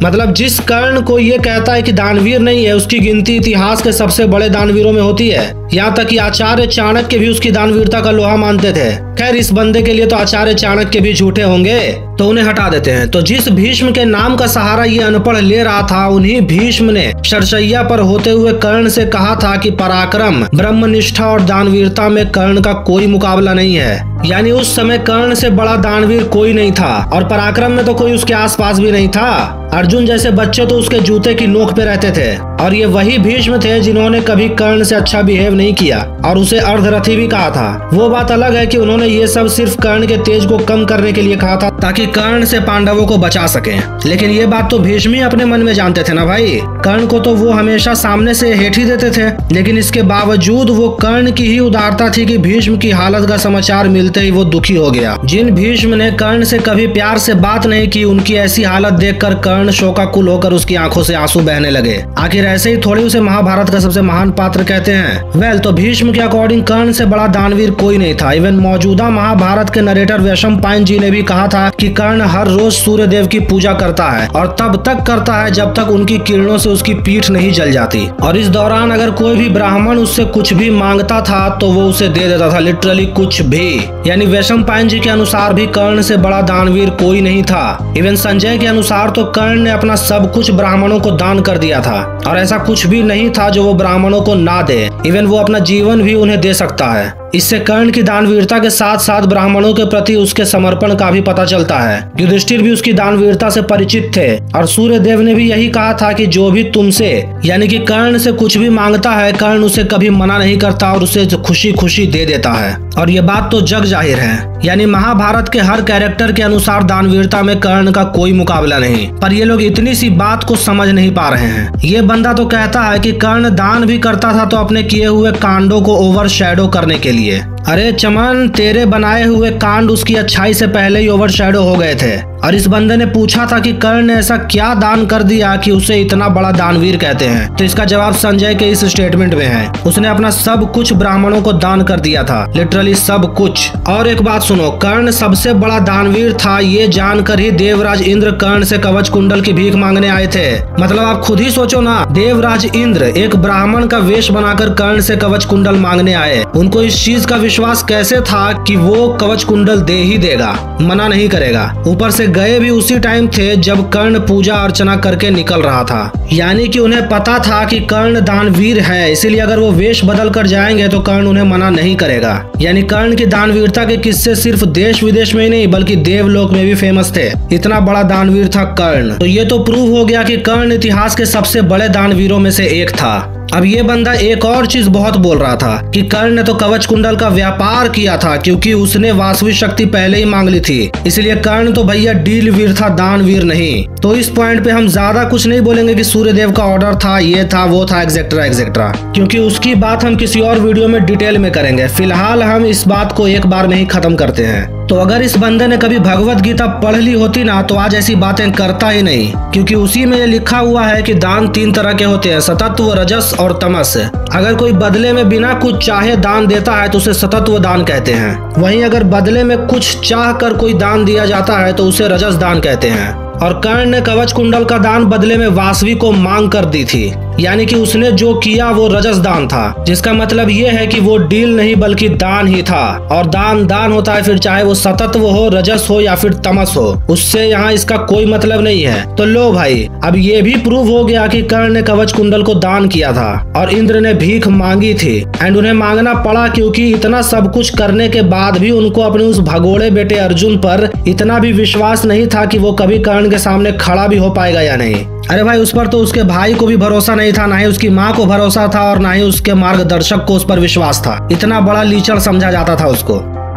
मतलब जिस कर्ण को ये कहता है कि दानवीर नहीं है, उसकी गिनती इतिहास के सबसे बड़े दानवीरों में होती है। यहाँ तक कि आचार्य चाणक्य भी उसकी दानवीरता का लोहा मानते थे। खैर इस बंदे के लिए तो आचार्य चाणक्य भी झूठे होंगे, तो उन्हें हटा देते हैं। तो जिस भीष्म के नाम का सहारा ये अनपढ़ ले रहा था, उन्हीं भीष्म ने शरशैया पर होते हुए कर्ण से कहा था कि पराक्रम, ब्रह्मनिष्ठा और दानवीरता में कर्ण का कोई मुकाबला नहीं है। यानी उस समय कर्ण से बड़ा दानवीर कोई नहीं था और पराक्रम में तो कोई उसके आसपास भी नहीं था। अर्जुन जैसे बच्चे तो उसके जूते की नोक पे रहते थे और ये वही भीष्म थे जिन्होंने कभी कर्ण से अच्छा बिहेव नहीं किया और उसे अर्धरथी भी कहा था। वो बात अलग है कि उन्होंने ये सब सिर्फ कर्ण के तेज को कम करने के लिए कहा था ताकि कर्ण से पांडवों को बचा सके। लेकिन ये बात तो भीष्म ही अपने मन में जानते थे ना भाई। कर्ण को तो वो हमेशा सामने से हेठ ही देते थे, लेकिन इसके बावजूद वो कर्ण की ही उदारता थी कि भीष्म की हालत का समाचार मिलते ही वो दुखी हो गया। जिन भीष्म ने कर्ण से कभी प्यार से बात नहीं की, उनकी ऐसी हालत देखकर कर्ण शोकाकुल होकर उसकी आंखों से आंसू बहने लगे। आखिर ऐसे ही थोड़ी उसे महाभारत का सबसे महान पात्र कहते हैं। वेल तो भीष्म के अकॉर्डिंग कर्ण से बड़ा दानवीर कोई नहीं था। इवन मौजूदा महाभारत के नरेटर वैशंपायन जी ने भी कहा था कि कर्ण हर रोज सूर्य देव की पूजा करता है और तब तक करता है जब तक उनकी किरणों से उसकी पीठ नहीं जल जाती। और इस दौरान अगर कोई भी ब्राह्मण उससे कुछ भी मांगता था तो वो उसे दे देता था, लिटरली कुछ भी। यानी वैशंपायन जी के अनुसार भी कर्ण से बड़ा दानवीर कोई नहीं था। इवन संजय के अनुसार तो कर्ण ने अपना सब कुछ ब्राह्मणों को दान कर दिया था और ऐसा कुछ भी नहीं था जो वो ब्राह्मणों को ना दे। इवन वो अपना जीवन भी उन्हें दे सकता है। इससे कर्ण की दानवीरता के साथ साथ ब्राह्मणों के प्रति उसके समर्पण का भी पता चलता है। युधिष्ठिर भी उसकी दानवीरता से परिचित थे और सूर्य देव ने भी यही कहा था कि जो भी तुमसे यानी कि कर्ण से कुछ भी मांगता है, कर्ण उसे कभी मना नहीं करता और उसे खुशी खुशी दे देता है। और ये बात तो जग जाहिर है। यानी महाभारत के हर कैरेक्टर के अनुसार दानवीरता में कर्ण का कोई मुकाबला नहीं। पर ये लोग इतनी सी बात को समझ नहीं पा रहे हैं। ये बंदा तो कहता है कि कर्ण दान भी करता था तो अपने किए हुए कांडों को ओवर शैडो करने के लिए। अरे चमन, तेरे बनाए हुए कांड उसकी अच्छाई से पहले ही ओवर शैडो हो गए थे। और इस बंदे ने पूछा था कि कर्ण ने ऐसा क्या दान कर दिया कि उसे इतना बड़ा दानवीर कहते हैं। तो इसका जवाब संजय के इस स्टेटमेंट में है। उसने अपना सब कुछ ब्राह्मणों को दान कर दिया था, लिटरली सब कुछ। और एक बात सुनो, कर्ण सबसे बड़ा दानवीर था ये जानकर ही देवराज इंद्र कर्ण से कवच कुंडल की भीख मांगने आए थे। मतलब आप खुद ही सोचो ना, देवराज इंद्र एक ब्राह्मण का वेश बनाकर कर्ण से कवच कुंडल मांगने आए। उनको इस चीज का विश्वास कैसे था कि वो कवच कुंडल दे ही देगा, मना नहीं करेगा। ऊपर से गए भी उसी टाइम थे जब कर्ण पूजा अर्चना करके निकल रहा था। यानी कि उन्हें पता था कि कर्ण दानवीर है, इसीलिए अगर वो वेश बदल कर जाएंगे तो कर्ण उन्हें मना नहीं करेगा। यानी कर्ण की दानवीरता के किस्से सिर्फ देश विदेश में ही नहीं बल्कि देवलोक में भी फेमस थे। इतना बड़ा दानवीर था कर्ण। तो ये तो प्रूव हो गया कि कर्ण इतिहास के सबसे बड़े दानवीरों में से एक था। अब ये बंदा एक और चीज बहुत बोल रहा था कि कर्ण ने तो कवच कुंडल का व्यापार किया था क्योंकि उसने वास्तविक शक्ति पहले ही मांग ली थी। इसलिए कर्ण तो भैया डील वीर था, दानवीर नहीं। तो इस पॉइंट पे हम ज्यादा कुछ नहीं बोलेंगे कि सूर्यदेव का ऑर्डर था, ये था, वो था, एक्सेट्रा एक्सेट्रा, क्योंकि उसकी बात हम किसी और वीडियो में डिटेल में करेंगे। फिलहाल हम इस बात को एक बार में ही खत्म करते हैं। तो अगर इस बंदे ने कभी भगवत गीता पढ़ ली होती ना तो आज ऐसी बातें करता ही नहीं, क्योंकि उसी में ये लिखा हुआ है कि दान 3 तरह के होते हैं, सतत्व, रजस और तमस। अगर कोई बदले में बिना कुछ चाहे दान देता है तो उसे सतत्व दान कहते हैं। वहीं अगर बदले में कुछ चाह कर कोई दान दिया जाता है तो उसे रजस दान कहते हैं। और कर्ण ने कवच कुंडल का दान बदले में वासवी को मांग कर दी थी, यानी कि उसने जो किया वो रजस दान था, जिसका मतलब ये है कि वो डील नहीं बल्कि दान ही था। और दान दान होता है, फिर चाहे वो सतत्व हो, रजस हो या फिर तमस हो, उससे यहाँ इसका कोई मतलब नहीं है। तो लो भाई, अब ये भी प्रूव हो गया कि कर्ण ने कवच कुंडल को दान किया था और इंद्र ने भीख मांगी थी। एंड उन्हें मांगना पड़ा क्योंकि इतना सब कुछ करने के बाद भी उनको अपने उस भगोड़े बेटे अर्जुन पर इतना भी विश्वास नहीं था कि वो कभी कर्ण के सामने खड़ा भी हो पाएगा या नहीं। अरे भाई, उस पर तो उसके भाई को भी भरोसा नहीं था, ना ही उसकी माँ को भरोसा था और ना ही उसके मार्गदर्शक को उस पर विश्वास था। इतना बड़ा लीचड़ समझा जाता था उसको।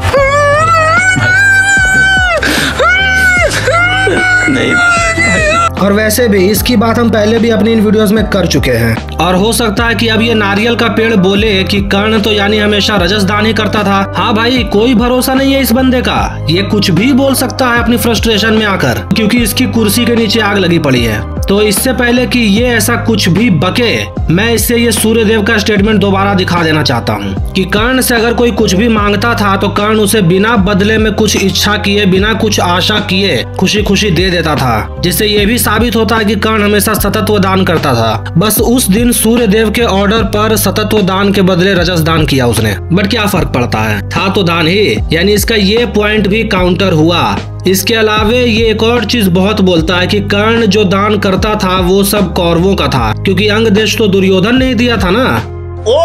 नहीं। और वैसे भी इसकी बात हम पहले भी अपनी इन वीडियोस में कर चुके हैं। और हो सकता है कि अब ये नारियल का पेड़ बोले कि कर्ण तो यानी हमेशा रजस दान ही करता था। हाँ भाई, कोई भरोसा नहीं है इस बंदे का, ये कुछ भी बोल सकता है अपनी फ्रस्ट्रेशन में आकर, क्योंकि इसकी कुर्सी के नीचे आग लगी पड़ी है। तो इससे पहले कि ये ऐसा कुछ भी बके, मैं इससे ये सूर्यदेव का स्टेटमेंट दोबारा दिखा देना चाहता हूँ कि कर्ण से अगर कोई कुछ भी मांगता था तो कर्ण उसे बिना बदले में कुछ इच्छा किए, बिना कुछ आशा किए खुशी खुशी दे देता था, जिससे ये भी साबित होता है कि कर्ण हमेशा सतत्व दान करता था। बस उस दिन सूर्यदेव के ऑर्डर पर सतत्व दान के बदले रजस दान किया उसने, बट क्या फर्क पड़ता है, था तो दान ही, यानी इसका ये पॉइंट भी काउंटर हुआ। इसके अलावे ये एक और चीज बहुत बोलता है कि कर्ण जो दान करता था वो सब कौरवों का था, क्योंकि अंग देश तो दुर्योधन ने ही दिया था ना। ओ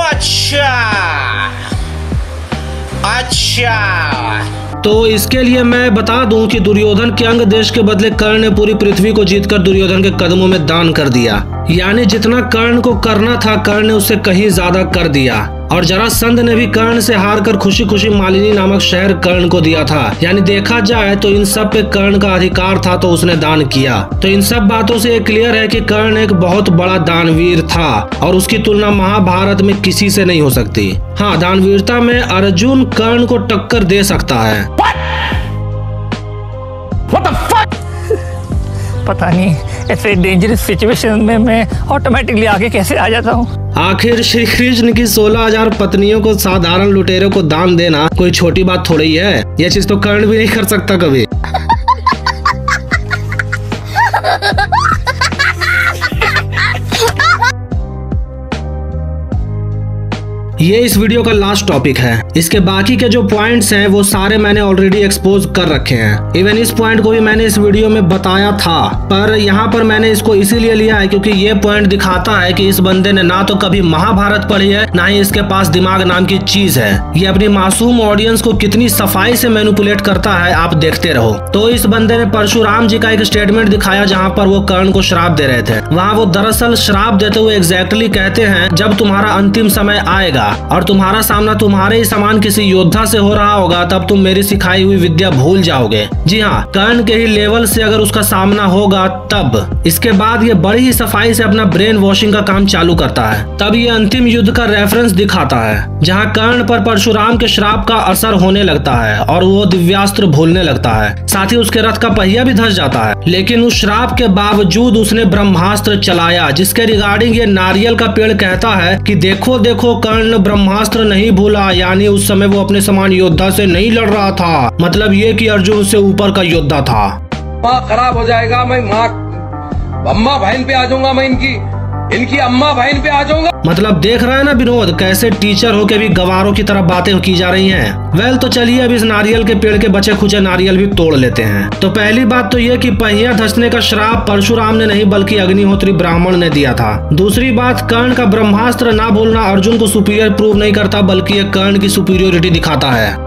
अच्छा। तो इसके लिए मैं बता दूं कि दुर्योधन के अंग देश के बदले कर्ण ने पूरी पृथ्वी को जीतकर दुर्योधन के कदमों में दान कर दिया, यानी जितना कर्ण को करना था कर्ण ने उससे कहीं ज्यादा कर दिया। और जरासंध ने भी कर्ण से हारकर खुशी खुशी मालिनी नामक शहर कर्ण को दिया था, यानी देखा जाए तो इन सब पे कर्ण का अधिकार था तो उसने दान किया। तो इन सब बातों से ये क्लियर है कि कर्ण एक बहुत बड़ा दानवीर था और उसकी तुलना महाभारत में किसी से नहीं हो सकती। हाँ, दानवीरता में अर्जुन कर्ण को टक्कर दे सकता है। What the fuck? पता नहीं ऐसे डेंजरस सिचुएशन में मैं ऑटोमेटिकली आगे कैसे आ जाता हूँ। आखिर श्री कृष्ण की 16,000 पत्नियों को साधारण लुटेरों को दान देना कोई छोटी बात थोड़ी ही है। यह चीज तो कर्ण भी नहीं कर सकता कभी। ये इस वीडियो का लास्ट टॉपिक है। इसके बाकी के जो पॉइंट्स हैं वो सारे मैंने ऑलरेडी एक्सपोज कर रखे हैं। इवन इस पॉइंट को भी मैंने इस वीडियो में बताया था, पर यहाँ पर मैंने इसको इसीलिए लिया है क्योंकि ये पॉइंट दिखाता है कि इस बंदे ने ना तो कभी महाभारत पढ़ी है, ना ही इसके पास दिमाग नाम की चीज है। ये अपनी मासूम ऑडियंस को कितनी सफाई से मैनिपुलेट करता है, आप देखते रहो। तो इस बंदे ने परशुराम जी का एक स्टेटमेंट दिखाया जहाँ पर वो कर्ण को श्राप दे रहे थे। वहाँ वो दरअसल श्राप देते हुए एग्जैक्टली कहते हैं, जब तुम्हारा अंतिम समय आएगा और तुम्हारा सामना तुम्हारे ही समान किसी योद्धा से हो रहा होगा, तब तुम मेरी सिखाई हुई विद्या भूल जाओगे। जी हाँ, कर्ण के ही लेवल से अगर उसका सामना होगा तब। इसके बाद ये बड़ी ही सफाई से अपना ब्रेन वॉशिंग का काम चालू करता है। तब ये अंतिम युद्ध का रेफरेंस दिखाता है जहाँ कर्ण पर परशुराम के श्राप का असर होने लगता है और वो दिव्यास्त्र भूलने लगता है, साथ ही उसके रथ का पहिया भी धंस जाता है। लेकिन उस श्राप के बावजूद उसने ब्रह्मास्त्र चलाया, जिसके रिगार्डिंग ये नारियल का पेड़ कहता है कि देखो देखो कर्ण ब्रह्मास्त्र नहीं भूला, यानी उस समय वो अपने समान योद्धा से नहीं लड़ रहा था। मतलब ये कि अर्जुन से ऊपर का योद्धा था। माँ खराब हो जाएगा, मैं माँ अम्मा बहन पे आ जाऊंगा, मैं इनकी अम्मा बहन पे आ जाऊंगा। मतलब देख रहा है ना विनोद, कैसे टीचर होके भी गवारों की तरह बातें की जा रही हैं। वेल तो चलिए अब इस नारियल के पेड़ के बचे खुचे नारियल भी तोड़ लेते हैं। तो पहली बात तो ये कि पहिया धंसने का श्राप परशुराम ने नहीं बल्कि अग्निहोत्री ब्राह्मण ने दिया था। दूसरी बात, कर्ण का ब्रह्मास्त्र ना भूलना अर्जुन को सुपीरियर प्रूव नहीं करता, बल्कि ये कर्ण की सुपीरियोरिटी दिखाता है।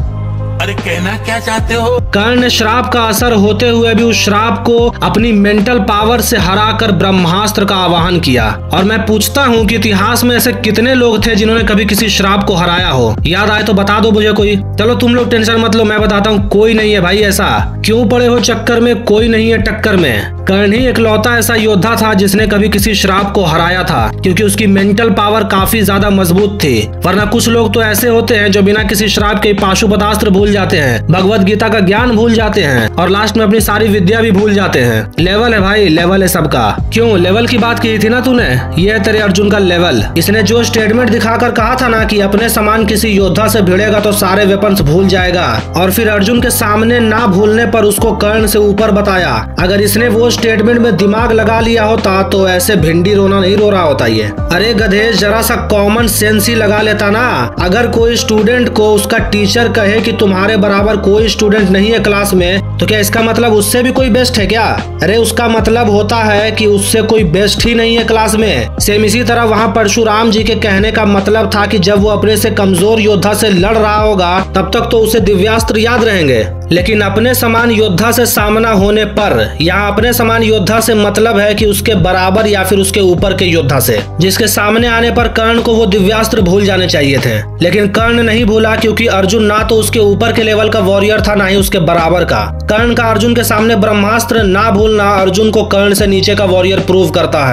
अरे कहना क्या चाहते हो? कर्ण ने श्राप का असर होते हुए भी उस श्राप को अपनी मेंटल पावर से हराकर ब्रह्मास्त्र का आवाहन किया। और मैं पूछता हूँ कि इतिहास में ऐसे कितने लोग थे जिन्होंने कभी किसी श्राप को हराया हो? याद आए तो बता दो मुझे कोई। चलो तुम लोग टेंशन मत लो, मैं बताता हूँ। कोई नहीं है भाई ऐसा। क्यों पड़े हो चक्कर में? कोई नहीं है टक्कर में। कर्ण ही इकलौता ऐसा योद्धा था जिसने कभी किसी श्राप को हराया था, क्योंकि उसकी मेंटल पावर काफी ज्यादा मजबूत थी। वरना कुछ लोग तो ऐसे होते हैं जो बिना किसी श्राप के पाशुपतास्त्र भूल जाते हैं, भगवत गीता का ज्ञान भूल जाते हैं और लास्ट में अपनी सारी विद्या भी भूल जाते हैं। लेवल है भाई, लेवल है सबका। क्यों लेवल की बात की थी ना तूने? ये है तेरे अर्जुन का लेवल। इसने जो स्टेटमेंट दिखाकर कहा था ना कि अपने समान किसी योद्धा से भिड़ेगा तो सारे वेपन्स भूल जाएगा, और फिर अर्जुन के सामने ना भूलने पर उसको कर्ण से ऊपर बताया। अगर इसने वो स्टेटमेंट में दिमाग लगा लिया होता तो ऐसे भिंडी रोना नहीं रो रहा होता ये। अरे गधे, जरा सा कॉमन सेंस ही लगा लेता ना। अगर कोई स्टूडेंट को उसका टीचर कहे कि तुम्हारे बराबर कोई स्टूडेंट नहीं है क्लास में, तो क्या इसका मतलब उससे भी कोई बेस्ट है क्या? अरे उसका मतलब होता है कि उससे कोई बेस्ट ही नहीं है क्लास में। सेम इसी तरह वहाँ परशुराम जी के कहने का मतलब था कि जब वो अपने से कमजोर योद्धा से लड़ रहा होगा तब तक तो उसे दिव्यास्त्र याद रहेंगे, लेकिन अपने समान योद्धा से सामना होने पर, यहाँ अपने समान योद्धा से मतलब है कि उसके बराबर या फिर उसके ऊपर के योद्धा से, जिसके सामने आने पर कर्ण को वो दिव्यास्त्र भूल जाने चाहिए थे। लेकिन कर्ण नहीं भूला, क्योंकि अर्जुन ना तो उसके ऊपर के लेवल का वॉरियर था, ना ही उसके बराबर का। कर्ण का अर्जुन के सामने ब्रह्मास्त्र ना भूलना अर्जुन को कर्ण से नीचे का वॉरियर प्रूव करता है। तो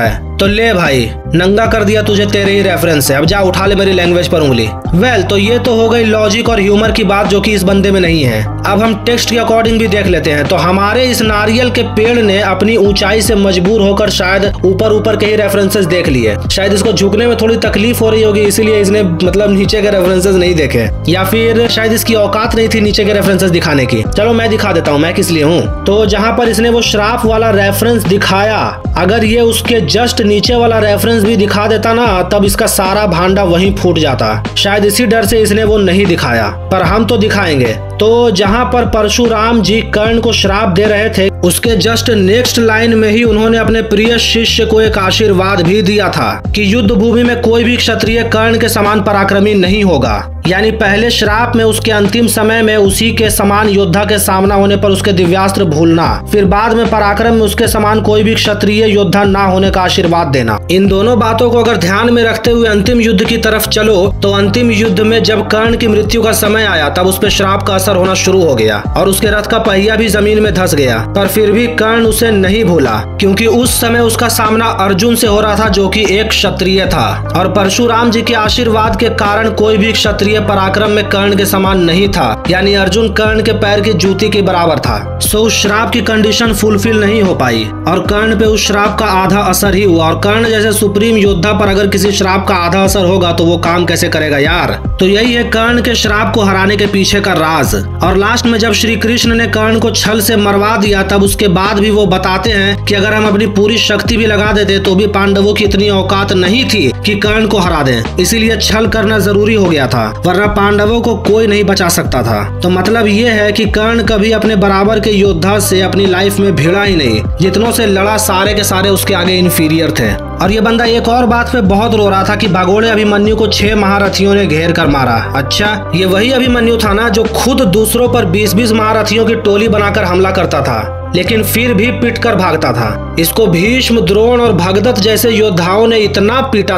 तो ले भाई, नंगा कर दिया तुझे तेरे ही रेफरेंस से, अब जा उठा ले मेरी लैंग्वेज पर उंगली। वेल, तो ये तो हो गई लॉजिक और ह्यूमर की बात जो कि इस बंदे में नहीं है। अब हम टेक्स्ट के अकॉर्डिंग भी देख लेते हैं। तो हमारे इस नारियल के पेड़ ने अपनी ऊंचाई से मजबूर होकर शायद ऊपर के ही रेफरेंसेस देख लिए। शायद इसको झुकने में थोड़ी तकलीफ हो रही होगी, इसीलिए इसने मतलब नीचे के रेफरेंसेस नहीं देखे, या फिर शायद इसकी औकात नहीं थी नीचे के रेफरेंसेस दिखाने की। चलो मैं दिखा देता हूँ मैं किस लिए हूँ। तो जहाँ पर इसने वो श्राप वाला रेफरेंस दिखाया, अगर ये उसके जस्ट नीचे वाला रेफरेंस भी दिखा देता ना, तब इसका सारा भांडा वहीं फूट जाता। शायद इसी डर से इसने वो नहीं दिखाया, पर हम तो दिखाएंगे। तो जहाँ पर परशुराम जी कर्ण को श्राप दे रहे थे, उसके जस्ट नेक्स्ट लाइन में ही उन्होंने अपने प्रिय शिष्य को एक आशीर्वाद भी दिया था कि युद्ध भूमि में कोई भी क्षत्रिय कर्ण के समान पराक्रमी नहीं होगा। यानी पहले श्राप में उसके अंतिम समय में उसी के समान योद्धा के सामना होने पर उसके दिव्यास्त्र भूलना, फिर बाद में पराक्रम में उसके समान कोई भी क्षत्रिय योद्धा ना होने का आशीर्वाद देना। इन दोनों बातों को अगर ध्यान में रखते हुए अंतिम युद्ध की तरफ चलो, तो अंतिम युद्ध में जब कर्ण की मृत्यु का समय आया, तब उस पर श्राप का असर होना शुरू हो गया और उसके रथ का पहिया भी जमीन में धंस गया। पर फिर भी कर्ण उसे नहीं भूला, क्योंकि उस समय उसका सामना अर्जुन से हो रहा था, जो कि एक क्षत्रिय था, और परशुराम जी के आशीर्वाद के कारण कोई भी क्षत्रिय पराक्रम में कर्ण के समान नहीं था। यानी अर्जुन कर्ण के पैर की जूती के बराबर था। सो उस श्राप की कंडीशन फुलफिल नहीं हो पाई और कर्ण पे उस श्राप का आधा असर ही हुआ। और कर्ण जैसे सुप्रीम योद्धा पर अगर किसी श्राप का आधा असर होगा तो वो काम कैसे करेगा यार। तो यही है कर्ण के श्राप को हराने के पीछे का राज। और लास्ट में जब श्री कृष्ण ने कर्ण को छल से मरवा दिया, तब उसके बाद भी वो बताते हैं कि अगर हम अपनी पूरी शक्ति भी लगा देते तो भी पांडवों की इतनी औकात नहीं थी कि कर्ण को हरा दें, इसीलिए छल करना जरूरी हो गया था, वरना पांडवों को कोई नहीं बचा सकता था। तो मतलब ये है कि कर्ण कभी अपने बराबर के योद्धा से अपनी लाइफ में भिड़ा ही नहीं, जितनों से लड़ा सारे के सारे उसके आगे इंफीरियर थे। और ये बंदा एक और बात पे बहुत रो रहा था कि भगोड़े अभिमन्यु को 6 महारथियों ने घेर कर मारा। अच्छा, ये वही अभिमन्यु था ना जो खुद दूसरों पर 20-20 महारथियों की टोली बनाकर हमला करता था, लेकिन फिर भी पिट कर भागता था। इसको भीष्म, द्रोण और भगदत्त जैसे योद्धाओं ने इतना पीटा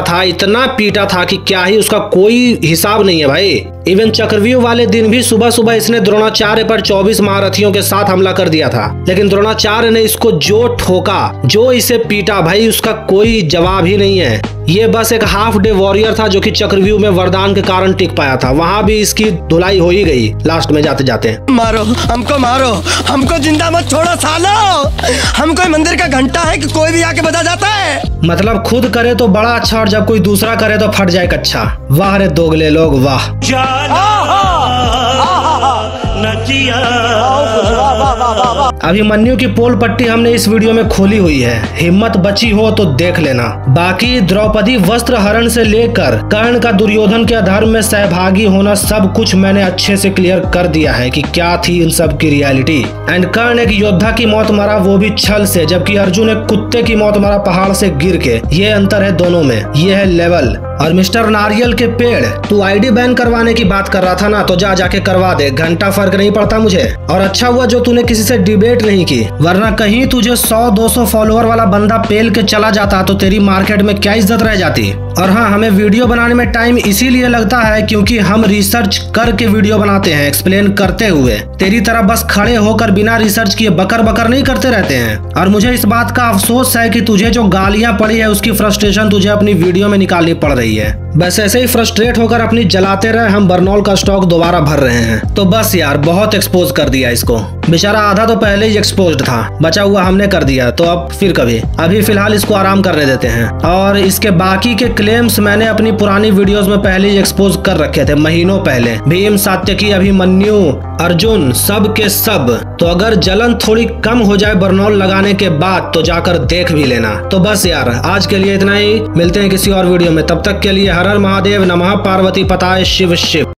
था कि क्या ही उसका कोई हिसाब नहीं है भाई। इवन चक्रव्यूह वाले दिन भी सुबह सुबह इसने द्रोणाचार्य पर 24 महारथियों के साथ हमला कर दिया था, लेकिन द्रोणाचार्य ने इसको जो ठोका, जो इसे पीटा, भाई उसका कोई जवाब ही नहीं है। ये बस एक हाफ डे वॉरियर था जो कि चक्रव्यूह में वरदान के कारण टिक पाया था। वहाँ भी इसकी धुलाई हो ही गई लास्ट में जाते जाते। मारो हमको जिंदा मत छोड़ो सालो। हम कोई मंदिर का घंटा है कि कोई भी आके बजा जाता है। मतलब खुद करे तो बड़ा अच्छा और जब कोई दूसरा करे तो फट जाए कच्चा। वाह रे दोगले लोग वाह। अभिमन्यु की पोल पट्टी हमने इस वीडियो में खोली हुई है, हिम्मत बची हो तो देख लेना। बाकी द्रौपदी वस्त्र हरण से लेकर कर्ण का दुर्योधन के अधर्म में सहभागी होना, सब कुछ मैंने अच्छे से क्लियर कर दिया है कि क्या थी इन सब की रियलिटी। एंड कर्ण एक योद्धा की मौत मरा, वो भी छल से, जबकि अर्जुन एक कुत्ते की मौत मरा पहाड़ से गिर के। ये अंतर है दोनों में, ये है लेवल। और मिस्टर नारियल के पेड़, तू आईडी बैन करवाने की बात कर रहा था ना, तो जाके करवा दे, घंटा फर्क नहीं पड़ता मुझे। और अच्छा हुआ जो तूने किसी से डिबेट नहीं की, वरना कहीं तुझे 100-200 फॉलोअर वाला बंदा पेल के चला जाता तो तेरी मार्केट में क्या इज्जत रह जाती। और हाँ, हमें वीडियो बनाने में टाइम इसीलिए लगता है क्योंकि हम रिसर्च करके वीडियो बनाते हैं, एक्सप्लेन करते हुए। तेरी तरह बस खड़े होकर बिना रिसर्च किए बकर बकर नहीं करते रहते हैं। और मुझे इस बात का अफसोस है कि तुझे जो गालियां पड़ी है उसकी फ्रस्ट्रेशन तुझे अपनी वीडियो में निकालनी पड़ रही है। बस ऐसे ही फ्रस्ट्रेट होकर अपनी जलाते रहे, हम बर्नॉल का स्टॉक दोबारा भर रहे हैं। तो बस यार, बहुत एक्सपोज कर दिया इसको, बेचारा आधा तो पहले ही एक्सपोज्ड था, बचा हुआ हमने कर दिया, तो अब फिर कभी। अभी फिलहाल इसको आराम करने देते हैं। और इसके बाकी के क्लेम्स मैंने अपनी पुरानी वीडियोस में पहले ही एक्सपोज कर रखे थे, महीनों पहले। भीम, सात्यकी, अभिमन्यु, अर्जुन, सब के सब। तो अगर जलन थोड़ी कम हो जाए बर्नॉल लगाने के बाद तो जाकर देख भी लेना। तो बस यार, आज के लिए इतना ही, मिलते हैं किसी और वीडियो में। तब तक के लिए हर हर महादेव, नमः पार्वती पताय शिव शिव।